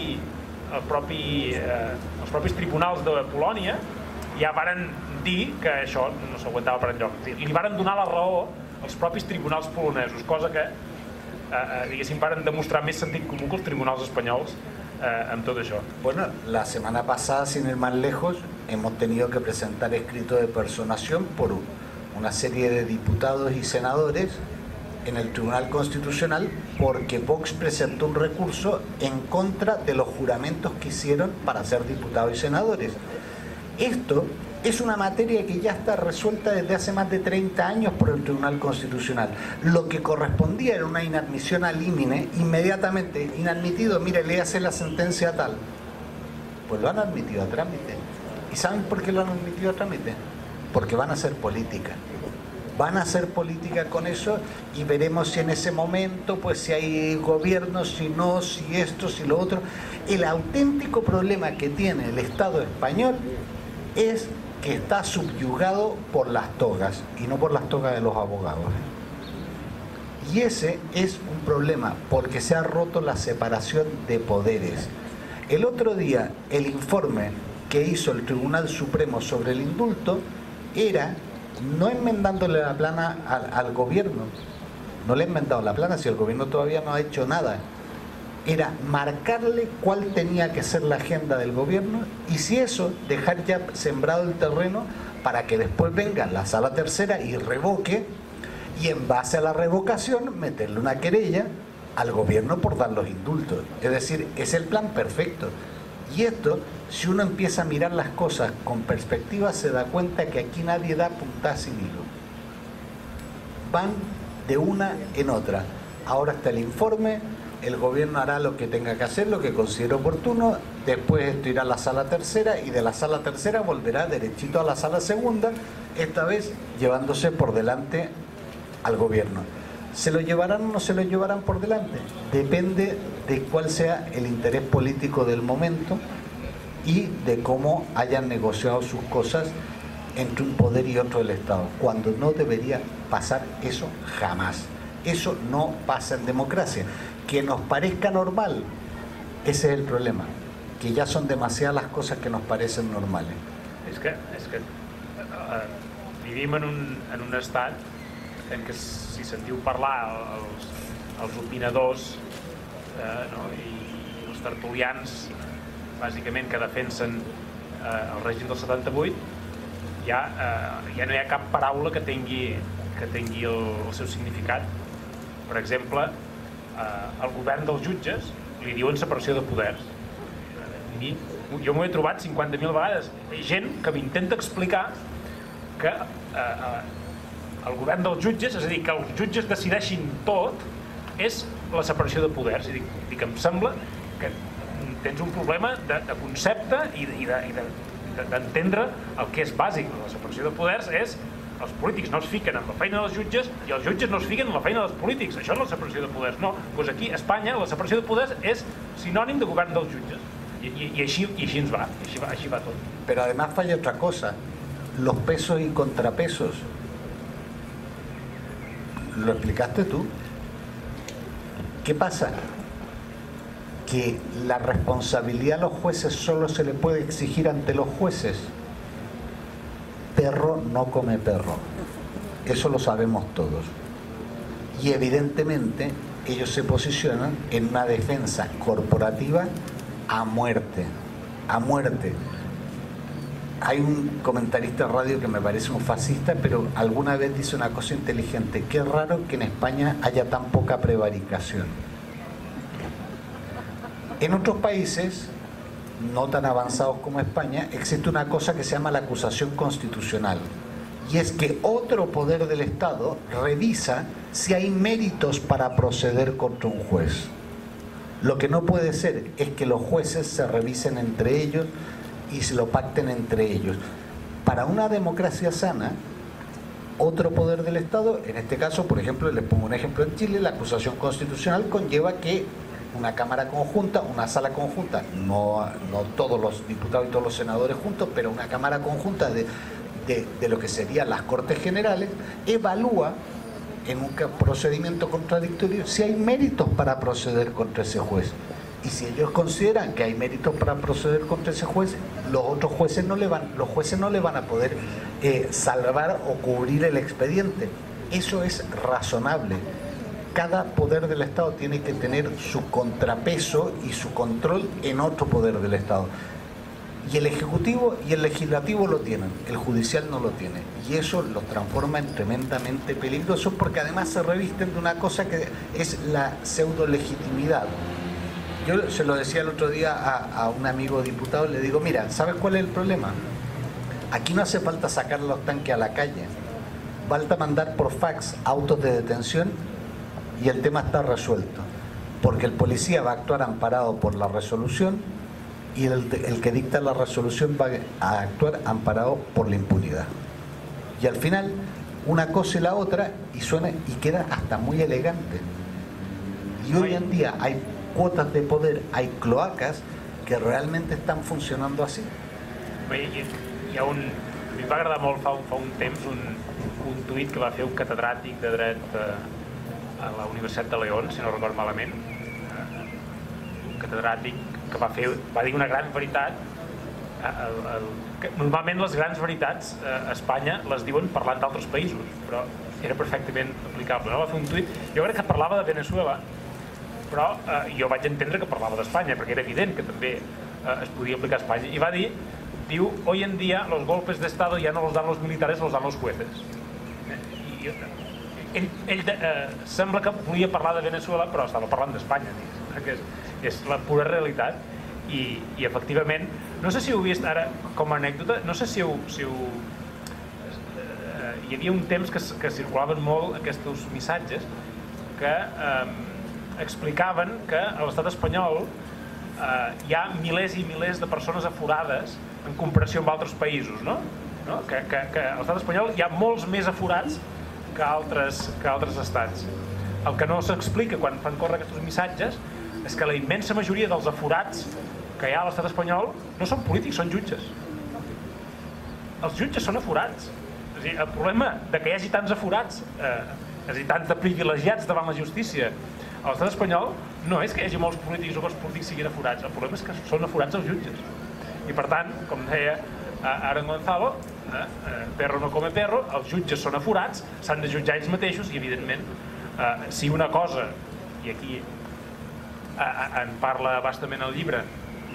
propis tribunals de Polònia ja varen dir que això no s'aguantava per enlloc. Li varen donar la raó als propis tribunals polonesos, cosa que, diguéssim, varen demostrar més sentit comú que els tribunals espanyols amb tot això. Bueno, la semana pasada, sin ir más lejos, hemos tenido que presentar escrito de personación por una serie de diputados y senadores en el Tribunal Constitucional porque Vox presentó un recurso en contra de los juramentos que hicieron para ser diputados y senadores. Esto es una materia que ya está resuelta desde hace más de 30 años por el Tribunal Constitucional. Lo que correspondía era una inadmisión al límite, inmediatamente inadmitido, mire, léase la sentencia tal. Pues lo han admitido a trámite. ¿Y saben por qué lo han admitido a trámite? Porque van a hacer política. Van a hacer política con eso y veremos si en ese momento, pues si hay gobierno, si no, si esto, si lo otro. El auténtico problema que tiene el Estado español es que está subyugado por las togas y no por las togas de los abogados. Y ese es un problema porque se ha roto la separación de poderes. El otro día el informe que hizo el Tribunal Supremo sobre el indulto era no enmendándole la plana al gobierno, no le ha enmendado la plana si el gobierno todavía no ha hecho nada, era marcarle cuál tenía que ser la agenda del gobierno y si eso, dejar ya sembrado el terreno para que después venga la sala tercera y revoque y en base a la revocación meterle una querella al gobierno por dar los indultos. Es decir, es el plan perfecto. Y esto, si uno empieza a mirar las cosas con perspectiva, se da cuenta que aquí nadie da puntada sin hilo. Van de una en otra. Ahora está el informe, el gobierno hará lo que tenga que hacer, lo que considere oportuno, después esto irá a la sala tercera y de la sala tercera volverá derechito a la sala segunda, esta vez llevándose por delante al gobierno. ¿Se lo llevarán o no se lo llevarán por delante? Depende de cuál sea el interés político del momento y de cómo hayan negociado sus cosas entre un poder y otro del Estado, cuando no debería pasar eso jamás. Eso no pasa en democracia. Que nos parezca normal, ese es el problema, que ya son demasiadas las cosas que nos parecen normales. És que vivim en un estat en què si sentiu parlar els opinadors i els tertulians bàsicament que defensen el règim del 78 ja no hi ha cap paraula que tingui el seu significat. Per exemple, al govern dels jutges li diuen separació de poders. Jo m'ho he trobat 50.000 vegades. Hi ha gent que m'intenta explicar que el govern dels jutges, és a dir, que els jutges decideixin tot, és la separació de poders. I dic, em sembla que tens un problema de concepte i d'entendre el que és bàsic. La separació de poders és els polítics no es fiquen en la feina dels jutges i els jutges no es fiquen en la feina dels polítics. Això és la separació de poders. No, doncs aquí a Espanya la separació de poders és sinònim de govern dels jutges. Y així ens va, així va tot. Pero además falla otra cosa, los pesos y contrapesos. Lo explicaste tú. ¿Qué pasa? Que la responsabilidad a los jueces solo se le puede exigir ante los jueces. Perro no come perro. Eso lo sabemos todos. Y evidentemente ellos se posicionan en una defensa corporativa a muerte, a muerte. Hay un comentarista de radio que me parece un fascista, pero alguna vez dice una cosa inteligente: qué raro que en España haya tan poca prevaricación. En otros países no tan avanzados como España existe una cosa que se llama la acusación constitucional, y es que otro poder del Estado revisa si hay méritos para proceder contra un juez. Lo que no puede ser es que los jueces se revisen entre ellos y se lo pacten entre ellos. Para una democracia sana, otro poder del Estado, en este caso, por ejemplo, les pongo un ejemplo en Chile, la acusación constitucional conlleva que una cámara conjunta, una sala conjunta, no todos los diputados y todos los senadores juntos, pero una cámara conjunta de lo que serían las Cortes Generales, evalúa en un procedimiento contradictorio si hay méritos para proceder contra ese juez. Y si ellos consideran que hay méritos para proceder contra ese juez, los jueces no le van a poder salvar o cubrir el expediente. Eso es razonable. Cada poder del Estado tiene que tener su contrapeso y su control en otro poder del Estado. Y el Ejecutivo y el Legislativo lo tienen, el Judicial no lo tiene. Y eso los transforma en tremendamente peligrosos, porque además se revisten de una cosa que es la pseudo-legitimidad. Yo se lo decía el otro día a un amigo diputado, le digo, mira, ¿sabes cuál es el problema? Aquí no hace falta sacar los tanques a la calle, falta mandar por fax autos de detención y el tema está resuelto. Porque el policía va a actuar amparado por la resolución y el que dicta la resolución va a actuar amparado por la impunidad. Y al final, una cosa y la otra, y suena y queda hasta muy elegante. Y hoy en día hay cuotas de poder, hay cloacas que realmente están funcionando así. A mi va agradar molt fa un temps un tuit que va fer un catedràtic de dret a la Universitat de León, si no recordo malament, un catedràtic que va dir una gran veritat. Normalment les grans veritats a Espanya les diuen parlant d'altres països, però era perfectament aplicable. Va fer un tuit, jo crec que parlava de Venezuela, però jo vaig entendre que parlava d'Espanya, perquè era evident que també es podia aplicar a Espanya, i va dir, hoy en día los golpes de Estado ya no los dan los militares, los dan los jueces. Ell sembla que volia parlar de Venezuela, però estava parlant d'Espanya, que és la pura realitat. I efectivament, no sé si heu vist ara com a anècdota, no sé si hi havia un temps que circulaven molt aquests missatges que explicaven que a l'estat espanyol hi ha milers i milers de persones aforades en comparació amb altres països, no? Que a l'estat espanyol hi ha molts més aforats que altres estats. El que no s'explica quan fan córrer aquests missatges és que la immensa majoria dels aforats que hi ha a l'estat espanyol no són polítics, són jutges. Els jutges són aforats. És a dir, el problema de que hi hagi tants aforats, és a dir, tants de privilegiats davant la justícia a l'estat espanyol, no és que hi hagi molts polítics o que els polítics siguin aforats, el problema és que són aforats els jutges. I per tant, com deia Aaron Gonzalo, perro no come perro, els jutges són aforats, s'han de jutjar ells mateixos i, evidentment, si una cosa, i aquí en parla bastament el llibre,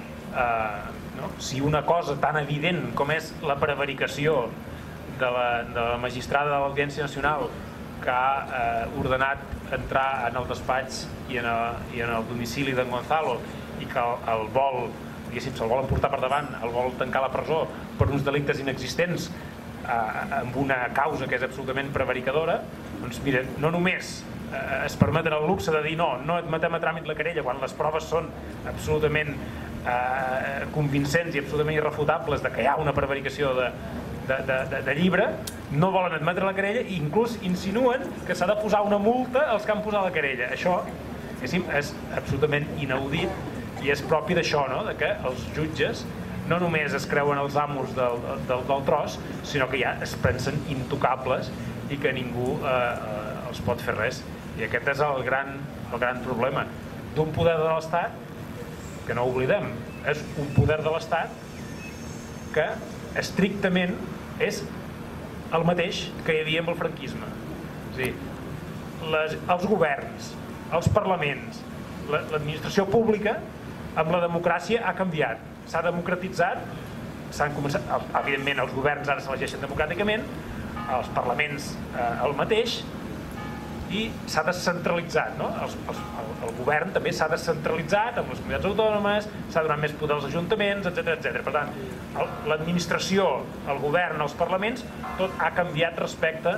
si una cosa tan evident com és la prevaricació de la magistrada de l'Audiència Nacional que ha ordenat entrar en el despatx i en el domicili d'en Gonzalo, i que el vol, diguéssim, se'l volen portar per davant, el vol tancar a la presó per uns delictes inexistents, amb una causa que és absolutament prevaricadora, doncs mira, no només es permeten el luxe de dir no admetem a tràmit la querella quan les proves són absolutament convincents i absolutament irrefutables de que hi ha una prevaricació de llibre, no volen admetre la querella i inclús insinuen que s'ha de posar una multa als que han posat la querella. Això és absolutament inaudit i és propi d'això, no? De que els jutges no només es creuen els amos del tros, sinó que ja es pensen intocables i que ningú els pot fer res. I aquest és el gran problema d'un poder de l'Estat que no oblidem, és un poder de l'Estat que estrictament és el mateix que hi havia amb el franquisme. És a dir, els governs, els parlaments, l'administració pública amb la democràcia ha canviat, s'ha democratitzat, s'han començat, evidentment els governs ara s'elegeixen democràticament, els parlaments el mateix, i s'ha descentralitzat, no? El govern també s'ha descentralitzat amb les comunitats autònomes, s'ha donat més poder als ajuntaments, etc. Per tant, l'administració, el govern, els parlaments, tot ha canviat respecte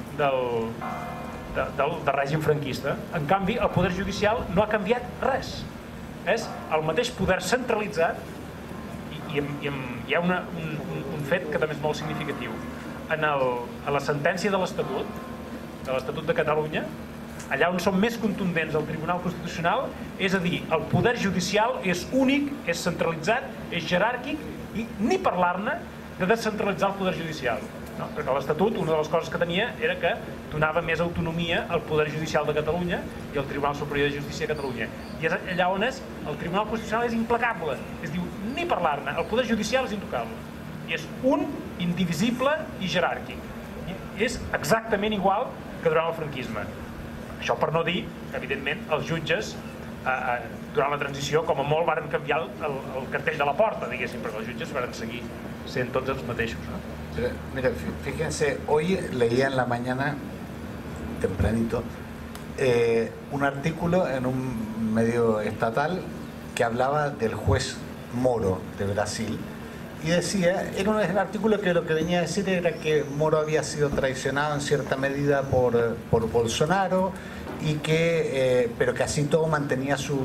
del règim franquista. En canvi, el poder judicial no ha canviat res. És el mateix poder centralitzat i hi ha un fet que també és molt significatiu. A la sentència de l'Estatut de Catalunya, allà on són més contundents el Tribunal Constitucional, és a dir, el poder judicial és únic, és centralitzat, és jeràrquic i ni parlar-ne de descentralitzar el poder judicial. No? Perquè l'Estatut, una de les coses que tenia era que donava més autonomia al Poder Judicial de Catalunya i al Tribunal Superior de Justícia de Catalunya. I és allà on el Tribunal Constitucional és implacable. Es diu, ni parlar-ne, el Poder Judicial és intocable. I és un, indivisible i jeràrquic. I és exactament igual que durant el franquisme. Això per no dir que, evidentment, els jutges durant la transició, com a molt, varen canviar el cartell de la porta, diguéssim, perquè els jutges varen seguir sent tots els mateixos. ¿No? Mira, fíjense, hoy leía en la mañana, tempranito, un artículo en un medio estatal que hablaba del juez Moro de Brasil. Y decía, era un artículo que lo que venía a decir era que Moro había sido traicionado en cierta medida por Bolsonaro, y pero que así todo mantenía sus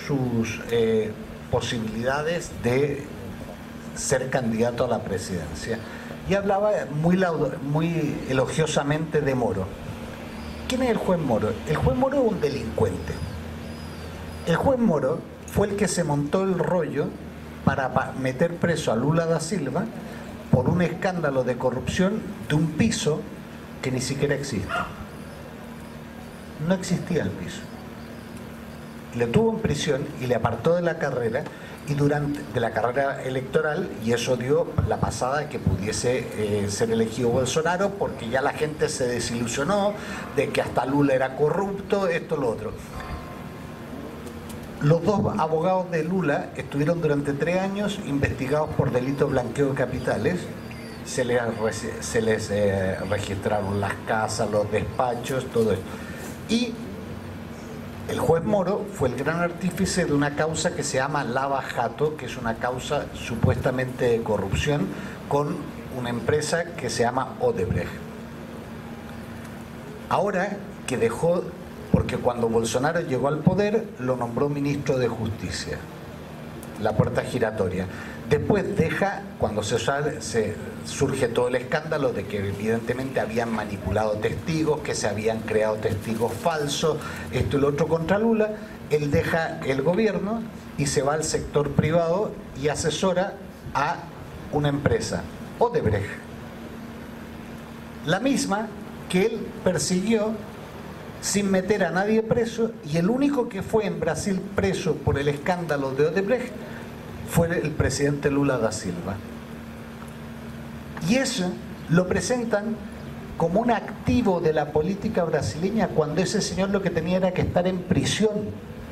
posibilidades de ser candidato a la presidencia. Y hablaba muy elogiosamente de Moro. ¿Quién es el juez Moro? El juez Moro es un delincuente. El juez Moro fue el que se montó el rollo para meter preso a Lula da Silva por un escándalo de corrupción de un piso que ni siquiera existe. No existía el piso. Le tuvo en prisión y le apartó de la carrera de la carrera electoral, y eso dio la pasada que pudiese ser elegido Bolsonaro, porque ya la gente se desilusionó de que hasta Lula era corrupto, esto, lo otro. Los dos abogados de Lula estuvieron durante 3 años investigados por delito de blanqueo de capitales. Se les registraron las casas, los despachos, todo esto. Y el juez Moro fue el gran artífice de una causa que se llama Lava Jato, que es una causa supuestamente de corrupción con una empresa que se llama Odebrecht. Ahora que dejó, porque cuando Bolsonaro llegó al poder lo nombró ministro de Justicia, la puerta giratoria. Después deja, cuando surge todo el escándalo de que evidentemente habían manipulado testigos, que se habían creado testigos falsos, esto y lo otro contra Lula, él deja el gobierno y se va al sector privado y asesora a una empresa, Odebrecht, la misma que él persiguió sin meter a nadie preso, y el único que fue en Brasil preso por el escándalo de Odebrecht fue el presidente Lula da Silva. Y eso lo presentan como un activo de la política brasileña, cuando ese señor lo que tenía era que estar en prisión.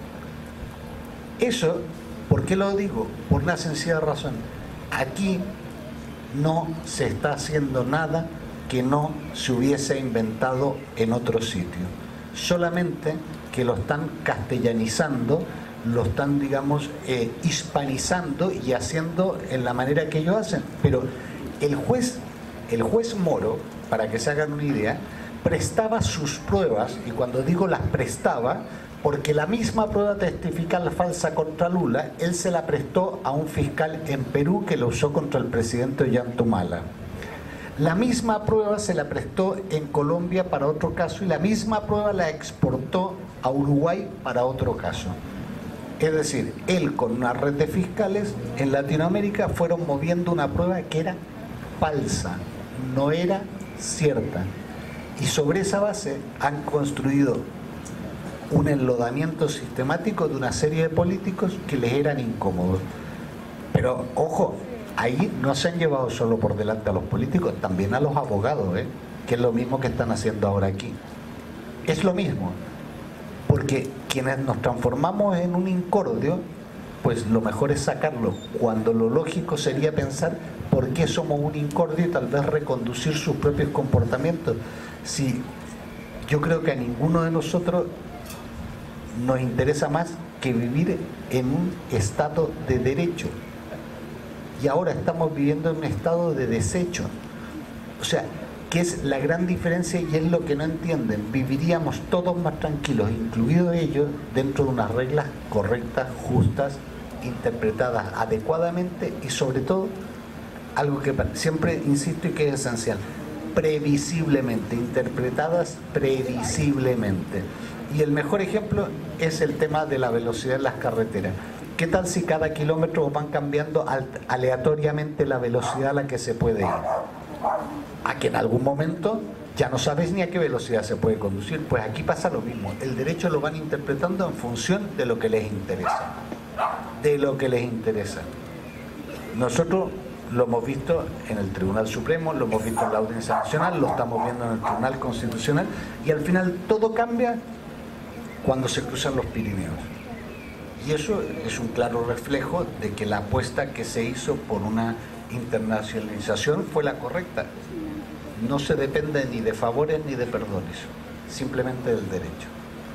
Eso, ¿por qué lo digo? Por una sencilla razón. Aquí no se está haciendo nada que no se hubiese inventado en otro sitio. Solamente que lo están castellanizando, lo están, digamos, hispanizando y haciendo en la manera que ellos hacen. Pero el juez Moro, para que se hagan una idea, prestaba sus pruebas, y cuando digo las prestaba, porque la misma prueba testifical falsa contra Lula, él se la prestó a un fiscal en Perú que lo usó contra el presidente Ollantumala. La misma prueba se la prestó en Colombia para otro caso y la misma prueba la exportó a Uruguay para otro caso. Es decir, él con una red de fiscales en Latinoamérica fueron moviendo una prueba que era falsa, no era cierta. Y sobre esa base han construido un enlodamiento sistemático de una serie de políticos que les eran incómodos. Pero, ojo, ahí no se han llevado solo por delante a los políticos, también a los abogados, que es lo mismo que están haciendo ahora aquí. Es lo mismo, porque quienes nos transformamos en un incordio, pues lo mejor es sacarlo, cuando lo lógico sería pensar por qué somos un incordio y tal vez reconducir sus propios comportamientos. Si yo creo que a ninguno de nosotros nos interesa más que vivir en un estado de derecho, y ahora estamos viviendo en un estado de desecho. O sea, que es la gran diferencia y es lo que no entienden. Viviríamos todos más tranquilos, incluidos ellos, dentro de unas reglas correctas, justas, interpretadas adecuadamente y sobre todo, algo que siempre insisto y que es esencial, previsiblemente, interpretadas previsiblemente. Y el mejor ejemplo es el tema de la velocidad en las carreteras. ¿Qué tal si cada kilómetro van cambiando aleatoriamente la velocidad a la que se puede ir? A que en algún momento ya no sabes ni a qué velocidad se puede conducir. Pues aquí pasa lo mismo. El derecho lo van interpretando en función de lo que les interesa. De lo que les interesa. Nosotros lo hemos visto en el Tribunal Supremo, lo hemos visto en la Audiencia Nacional, lo estamos viendo en el Tribunal Constitucional, y al final todo cambia cuando se cruzan los Pirineos. Y eso es un claro reflejo de que la apuesta que se hizo por una internacionalización fue la correcta. No se depende ni de favores ni de perdones, simplemente del derecho.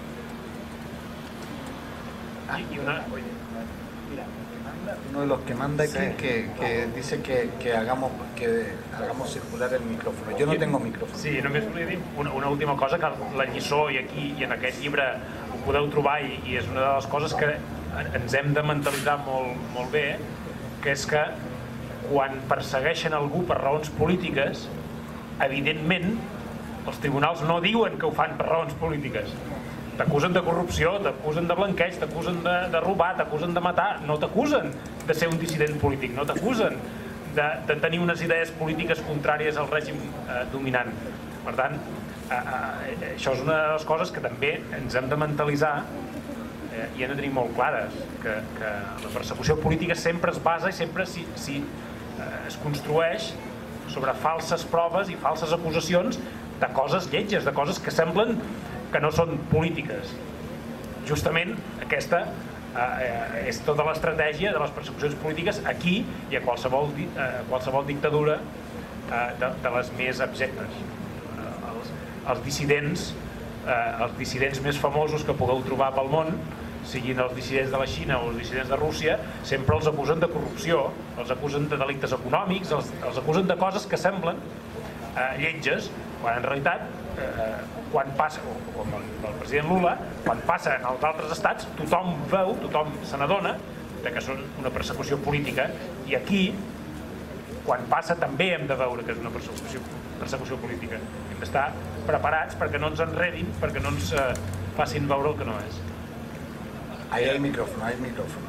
Uno de los que manda aquí, sí, que dice que hagamos circular el micrófono. Jo no tengo micròfon. Sí, només volia dir una última cosa, que la lliçó, i aquí i en aquest llibre ho podeu trobar, i és una de les coses que ens hem de mentalitzar molt bé, que és que quan persegueixen algú per raons polítiques, evidentment els tribunals no diuen que ho fan per raons polítiques. T'acusen de corrupció, t'acusen de blanqueig, t'acusen de robar, t'acusen de matar, no t'acusen de ser un dissident polític, no t'acusen de tenir unes idees polítiques contràries al règim dominant. Per tant, això és una de les coses que també ens hem de mentalitzar i hem de tenir molt clares, que la persecució política sempre es basa i sempre es construeix sobre falses proves i falses acusacions de coses lletges, de coses que semblen que no són polítiques. Justament aquesta és tota l'estratègia de les persecucions polítiques aquí i a qualsevol dictadura de les més abjectes. Els dissidents més famosos que pugueu trobar pel món, siguin els dissidents de la Xina o els dissidents de Rússia, sempre els acusen de corrupció, els acusen de delictes econòmics, els acusen de coses que semblen lletges, quan en realitat, quan passa, com el president Lula, quan passa en els altres estats, tothom veu, tothom se n'adona que són una persecució política, i aquí, quan passa, també hem de veure que és una persecució política. Hem d'estar preparats perquè no ens enredin, perquè no ens facin veure el que no és. Ahí hay micrófono, hay micrófono.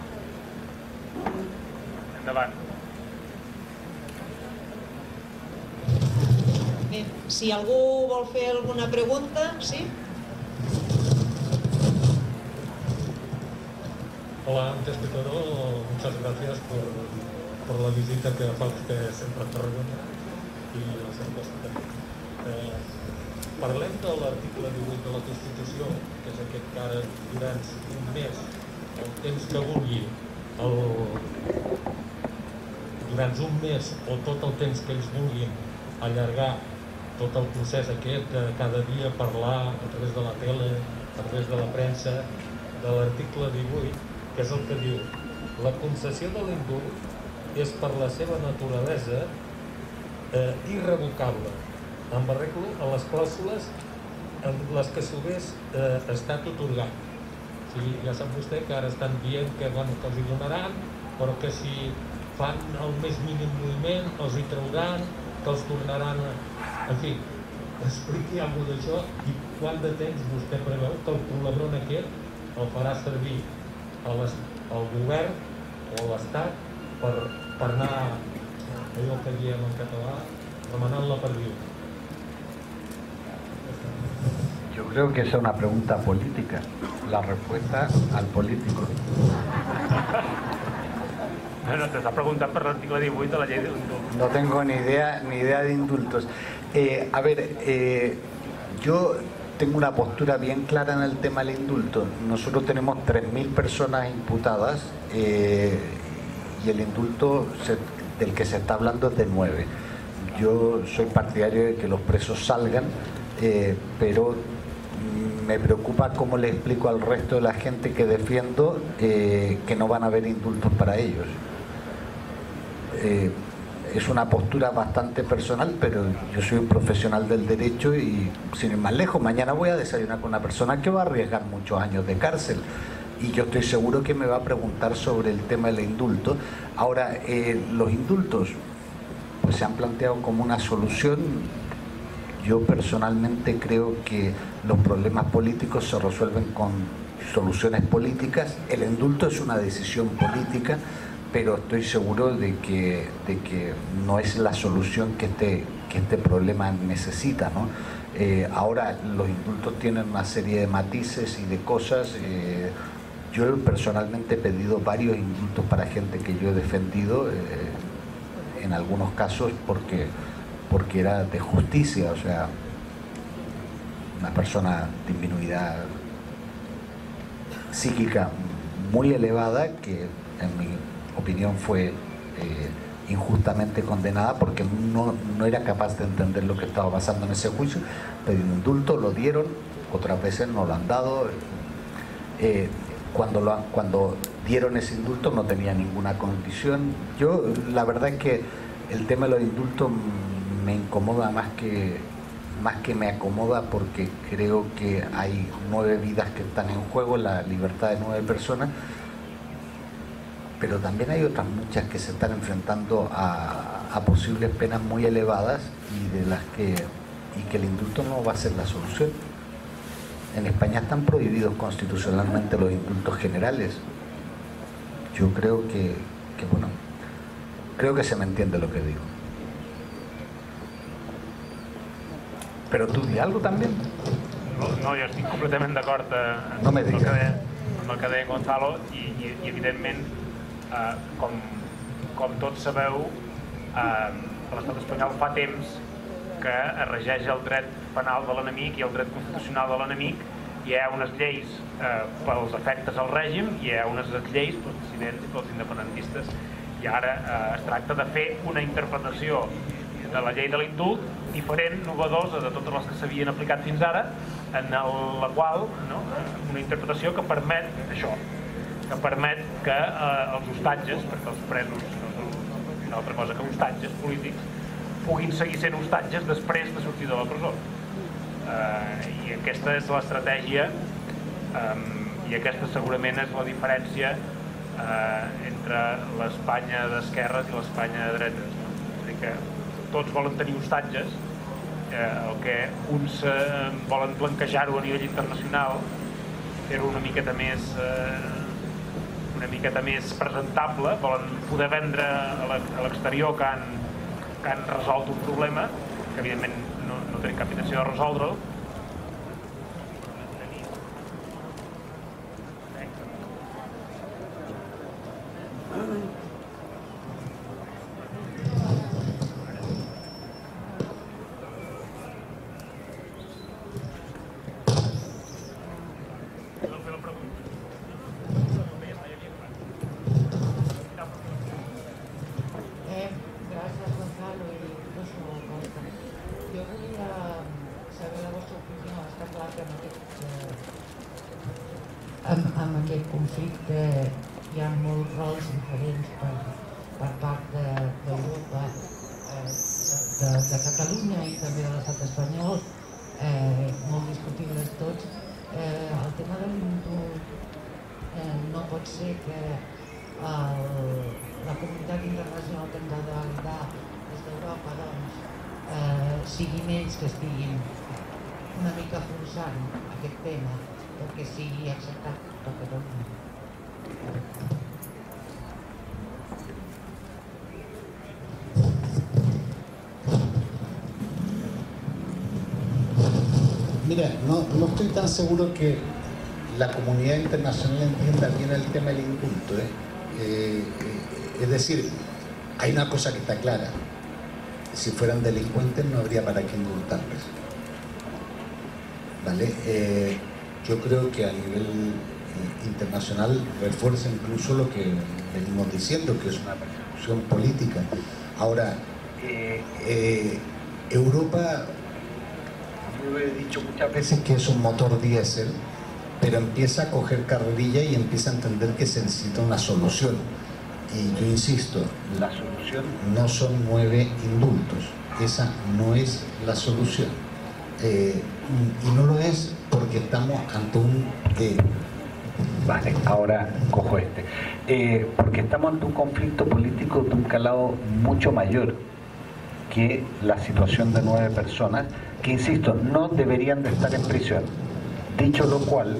Endavant. Bé, si algú vol fer alguna pregunta, sí? Hola, antes que todo, muchas gracias por la visita que fa usted sempre a Tarragona i les enquestes també. Parlem de l'article 18 de la Constitució, que és aquest que ara durant un mes, el temps que vulgui, durant un mes o tot el temps que ells vulguin allargar tot el procés aquest de cada dia parlar a través de la tele, a través de la premsa, de l'article 18, que és el que diu: la concessió de l'indult és per la seva naturalesa irrevocable, amb arreglo a les clàusules en les que s'hagués estat atorgat. O sigui, ja sap vostè que ara estan dient que els hi donaran, però que si fan el més mínim moviment els hi trauran, que els tornaran a... En fi, expliqui alguna cosa d'això i quant de temps vostè preveu que el problemon aquest el farà servir al govern o a l'Estat per anar, allò que diem en català, remenant la perdiu. Yo creo que esa es una pregunta política. La respuesta al político. No, te has preguntado por el artículo 18 de la ley de indultos. No tengo ni idea de indultos. A ver, yo tengo una postura bien clara en el tema del indulto. Nosotros tenemos 3.000 personas imputadas y el indulto del que se está hablando es de 9. Yo soy partidario de que los presos salgan, pero me preocupa cómo le explico al resto de la gente que defiendo que no van a haber indultos para ellos. Es una postura bastante personal, pero yo soy un profesional del derecho y, sin ir más lejos, mañana voy a desayunar con una persona que va a arriesgar muchos años de cárcel y yo estoy seguro que me va a preguntar sobre el tema del indulto. Ahora, los indultos pues se han planteado como una solución. Yo personalmente creo que los problemas políticos se resuelven con soluciones políticas. El indulto es una decisión política, pero estoy seguro de que no es la solución que este problema necesita, ¿no? Ahora los indultos tienen una serie de matices y de cosas. Yo personalmente he pedido varios indultos para gente que yo he defendido, en algunos casos porque era de justicia, o sea, una persona de inmunidad psíquica muy elevada que en mi opinión fue injustamente condenada porque no era capaz de entender lo que estaba pasando en ese juicio. Pedí un indulto, lo dieron, otras veces no lo han dado. Cuando dieron ese indulto no tenía ninguna condición. Yo, la verdad es que el tema de los indultos me incomoda más que me acomoda, porque creo que hay 9 vidas que están en juego, la libertad de 9 personas, pero también hay otras muchas que se están enfrentando a posibles penas muy elevadas y que el indulto no va a ser la solución. En España están prohibidos constitucionalmente los indultos generales. Yo creo que bueno, creo que se me entiende lo que digo. Però tu di alguna cosa també? No, jo estic completament d'acord amb el que deia Gonzalo i evidentment, com tots sabeu, l'estat espanyol fa temps que es regeix el dret penal de l'enemic i el dret constitucional de l'enemic. Hi ha unes lleis pels efectes al règim i hi ha unes lleis pels dissidents i pels independentistes, i ara es tracta de fer una interpretació de la llei de l'indult diferent, novedosa de totes les que s'havien aplicat fins ara, en la qual una interpretació que permet això, que permet que els hostatges, perquè els presos no són altra cosa que hostatges polítics, puguin seguir sent hostatges després de sortir de la presó. I aquesta és l'estratègia i aquesta segurament és la diferència entre l'Espanya d'esquerres i l'Espanya de dretes. És a dir, que tots volen tenir hostatges, el que uns volen blanquejar-ho a nivell internacional, fer-ho una miqueta més presentable, volen poder vendre a l'exterior que han resolt un problema, que evidentment no tenen cap intenció de resoldre'l. Gracias, Gonzalo, y dos cosas. Yo voy a que amb aquest conflicte hi ha molts rols diferents per part d'Europa, de Catalunya i també de l'estat espanyol, molt discutibles tots. El tema de l'indult no pot ser que la comunitat internacional que hem de validar des d'Europa siguin ells que estiguin una mica forçant aquest tema perquè sigui acceptat per Catalunya. Mira, no estoy tan seguro que la comunidad internacional entienda bien el tema del indulto. Es decir, hay una cosa que está clara: si fueran delincuentes no habría para qué indultarles, ¿vale? Yo creo que a nivel internacional refuerza incluso lo que venimos diciendo, que es una persecución política. Ahora, Europa, yo he dicho muchas veces que es un motor diésel, pero empieza a coger carrerilla y empieza a entender que se necesita una solución. Y yo insisto, la solución no son 9 indultos, esa no es la solución. Y no lo es porque estamos ante un... Vale, ahora cojo porque estamos ante un conflicto político de un calado mucho mayor que la situación de 9 personas que, insisto, no deberían de estar en prisión. Dicho lo cual,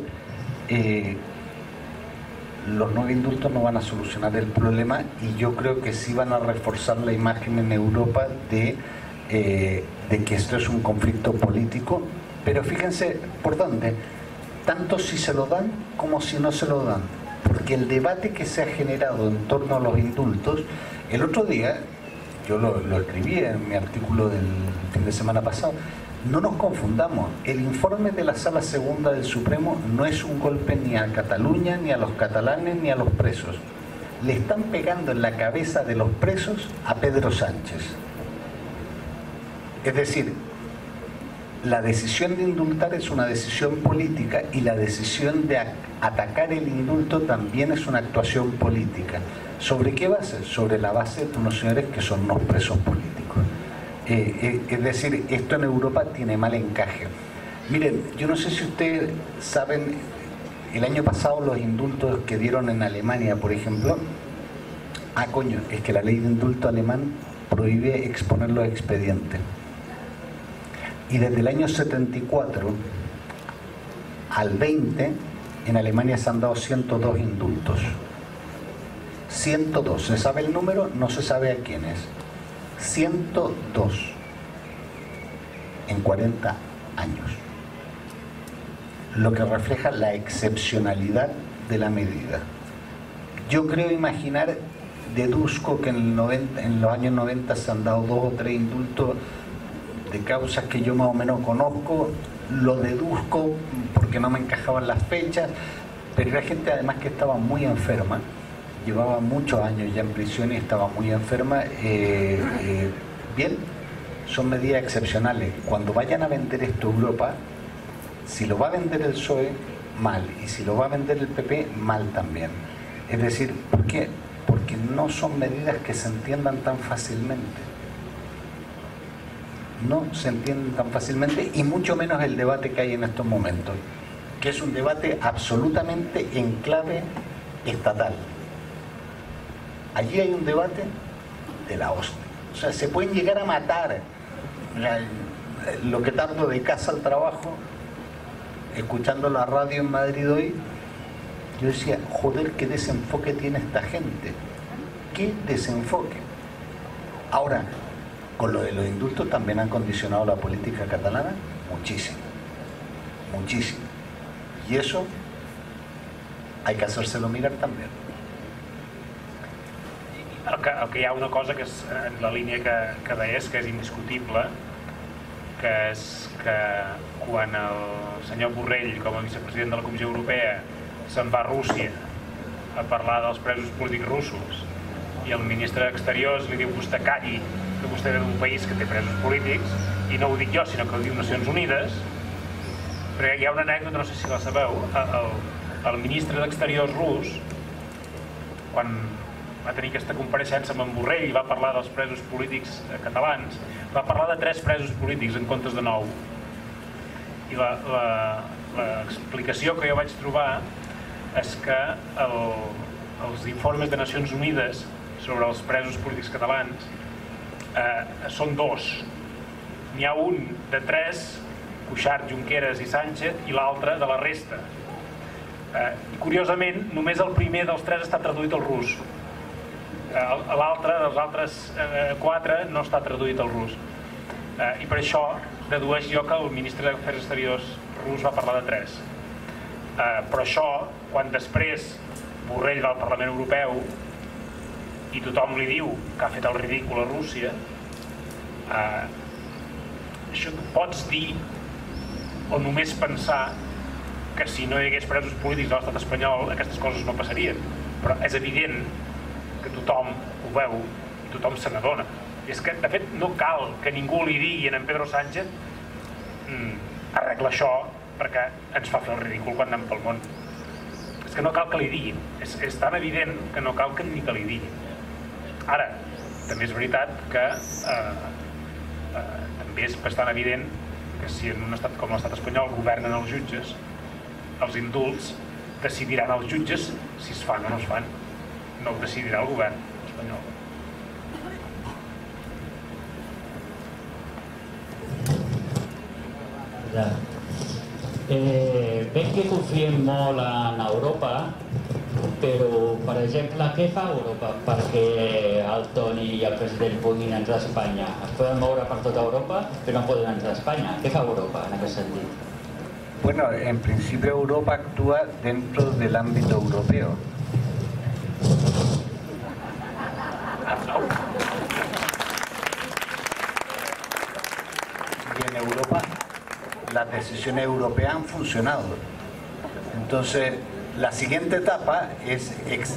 los 9 indultos no van a solucionar el problema, y yo creo que sí van a reforzar la imagen en Europa de que esto es un conflicto político. Pero fíjense por dónde, tanto si se lo dan como si no se lo dan, porque el debate que se ha generado en torno a los indultos, el otro día, yo lo escribí en mi artículo del fin de semana pasado, no nos confundamos, el informe de la Sala Segunda del Supremo no es un golpe ni a Cataluña, ni a los catalanes, ni a los presos. Le están pegando en la cabeza de los presos a Pedro Sánchez. Es decir, la decisión de indultar es una decisión política, y la decisión de atacar el indulto también es una actuación política. ¿Sobre qué base? Sobre la base de unos señores que son unos presos políticos. Es decir, esto en Europa tiene mal encaje. Miren, yo no sé si ustedes saben, el año pasado los indultos que dieron en Alemania, por ejemplo, es que la ley de indulto alemán prohíbe exponer los expedientes. Y desde el año 74 al 20, en Alemania se han dado 102 indultos. 102. ¿Se sabe el número? No se sabe a quién es. 102 en 40 años. Lo que refleja la excepcionalidad de la medida. Yo creo imaginar, deduzco que en los años 90 se han dado 2 o 3 indultos de causas que yo más o menos conozco, lo deduzco porque no me encajaban las fechas, pero era gente además que estaba muy enferma, llevaba muchos años ya en prisión y estaba muy enferma. Bien, son medidas excepcionales. Cuando vayan a vender esto a Europa, si lo va a vender el PSOE, mal, y si lo va a vender el PP, mal también. Es decir, ¿por qué? Porque no son medidas que se entiendan tan fácilmente. No se entienden tan fácilmente, y mucho menos el debate que hay en estos momentos, que es un debate absolutamente en clave estatal. Allí hay un debate de la hostia. O sea, se pueden llegar a matar. Lo que tardo de casa al trabajo, escuchando la radio en Madrid hoy, yo decía, joder, qué desenfoque tiene esta gente. Qué desenfoque. Ahora, con lo de los indultos también han condicionado la política catalana muchísimo, muchísimo. Y eso hay que hacérselo mirar también. El que hi ha una cosa que és en la línia que deies, que és indiscutible, que és que quan el senyor Borrell, com a vicepresident de la Comissió Europea, se'n va a Rússia a parlar dels presos polítics russos, i el ministre d'Exteriors li diu, vostè calli, que vostè ve d'un país que té presos polítics, i no ho dic jo, sinó que ho diu Nacions Unides, perquè hi ha una anècdota, no sé si la sabeu, el ministre d'Exteriors rus, quan va tenir aquesta compareixença amb en Borrell i va parlar dels presos polítics catalans, va parlar de 3 presos polítics en comptes de 9. I l'explicació que jo vaig trobar és que els informes de Nacions Unides sobre els presos polítics catalans són 2. N'hi ha un de 3, Cuixart, Junqueras i Sánchez, i l'altre de la resta. I curiosament, només el primer dels 3 està traduït al rus. L'altre, dels altres 4, no està traduït al rus. I per això dedueix jo que el ministre d'Afers Exteriors rus va parlar de 3. Però això, quan després Borrell va al Parlament Europeu i tothom li diu que ha fet el ridícul a Rússia, això tu pots dir o només pensar que si no hi hagués presos polítics a l'estat espanyol aquestes coses no passarien, però és evident que tothom ho veu i tothom se n'adona. I és que, de fet, no cal que ningú li digui a en Pedro Sánchez arregla això perquè ens fa fer el ridícul quan anem pel món. És que no cal que li diguin, és tan evident que no cal ni que li diguin. Ara, també és veritat que també és bastant evident que si en un estat com l'estat espanyol governen els jutges, els indults decidiran els jutges si es fan o no es fan, no ho decidirà el govern espanyol. Ja. Veig que confiem molt en Europa, però, per exemple, què fa Europa perquè el Toni i el president puguin entrar a Espanya? Es poden moure per tota Europa, però no poden entrar a Espanya. Què fa Europa en aquest sentit? Bueno, en principio Europa actúa dentro del ámbito europeo. Y en Europa las decisiones europeas han funcionado. Entonces, la siguiente etapa es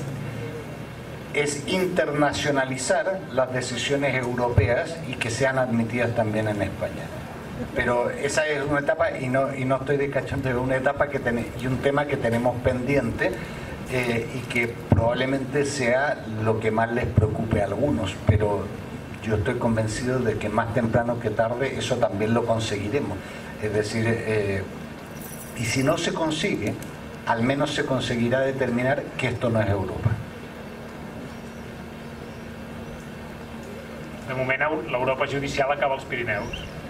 internacionalizar las decisiones europeas y que sean admitidas también en España. Pero esa es una etapa, y no estoy de cachondeo, es una etapa y un tema que tenemos pendiente y que probablemente sea lo que más les preocupe a algunos, pero yo estoy convencido de que más temprano que tarde eso también lo conseguiremos. Es decir, y si no se consigue, al menos se conseguirá determinar que esto no es Europa. De moment l'Europa judicial acaba als Pirineus.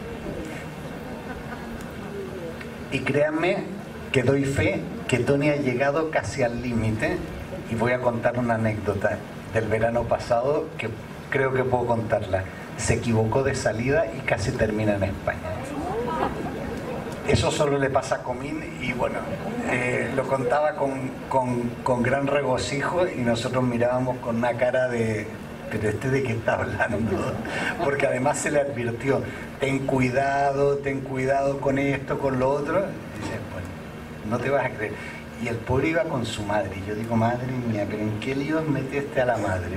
Y créanme que doy fe que Toni ha llegado casi al límite, y voy a contar una anécdota del verano pasado que creo que puedo contarla. Se equivocó de salida y casi termina en España. Eso solo le pasa a Comín y bueno, lo contaba con gran regocijo y nosotros mirábamos con una cara de ¿pero este de qué está hablando? Porque además se le advirtió, ten cuidado con esto, con lo otro. Y dice, bueno, no te vas a creer. Y el pobre iba con su madre. Y yo digo, madre mía, ¿pero en qué líos metiste a la madre?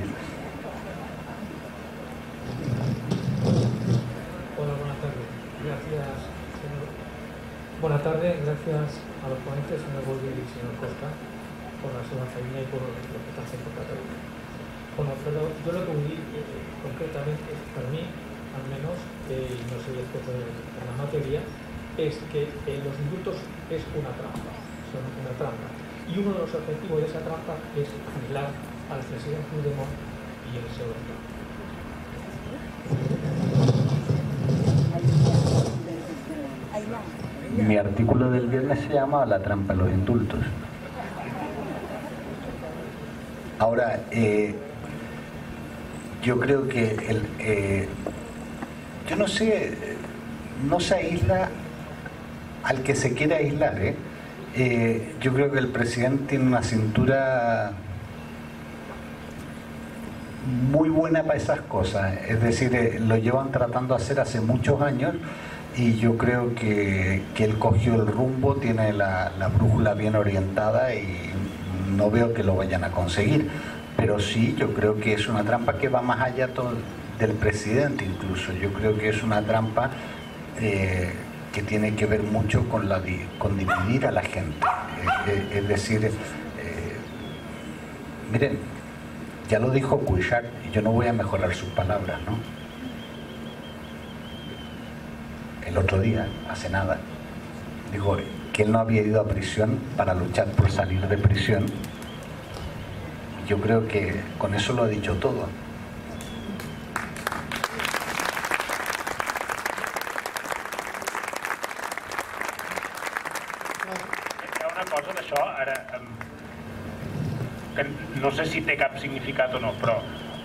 Hola, buenas tardes. Gracias, señor. Buenas tardes, gracias a los ponentes, señor Bolívar y señor Costa, por la seva feina y por lo que están haciendo por Cataluña. Bueno, pero yo lo que voy concretamente, para mí, al menos, y no soy experto en la materia, es que los indultos es una trampa, son una trampa. Y uno de los objetivos de esa trampa es aislar al presidente Puigdemont y el segundo. Mi artículo del viernes se llama La trampa de los indultos. Ahora, yo creo que yo no sé, no se aísla al que se quiere aislar, yo creo que el presidente tiene una cintura muy buena para esas cosas, es decir, lo llevan tratando de hacer hace muchos años y yo creo que él cogió el rumbo, tiene la brújula bien orientada y no veo que lo vayan a conseguir. Pero sí, yo creo que es una trampa que va más allá del presidente incluso. Yo creo que es una trampa que tiene que ver mucho con dividir a la gente. Es decir, miren, ya lo dijo Cuixart, y yo no voy a mejorar sus palabras, ¿no? El otro día, hace nada, dijo que él no había ido a prisión para luchar por salir de prisión. Yo creo que con eso lo ha dicho todo. Hi ha una cosa d'això, ara, que no sé si té cap significat o no, però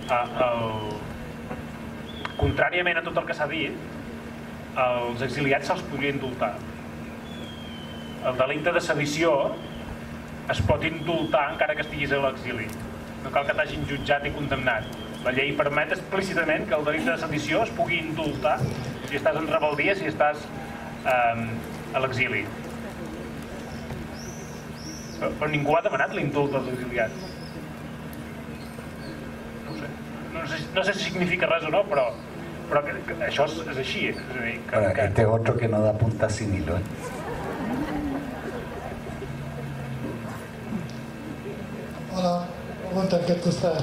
contràriament a tot el que s'ha dit, els exiliats se'ls podria indultar. El delicte de sedició es pot indultar encara que estiguis a l'exili. No cal que t'hagin jutjat i condemnat. La llei permet explícitament que el delicte de sedició es pugui indultar si estàs en rebel·lia, si estàs a l'exili. Però ningú ha demanat l'indult dels exiliats. No sé si significa res o no, però això és així. Este es otro que no da punta sin hilo. Hola, pregunta a aquest costat.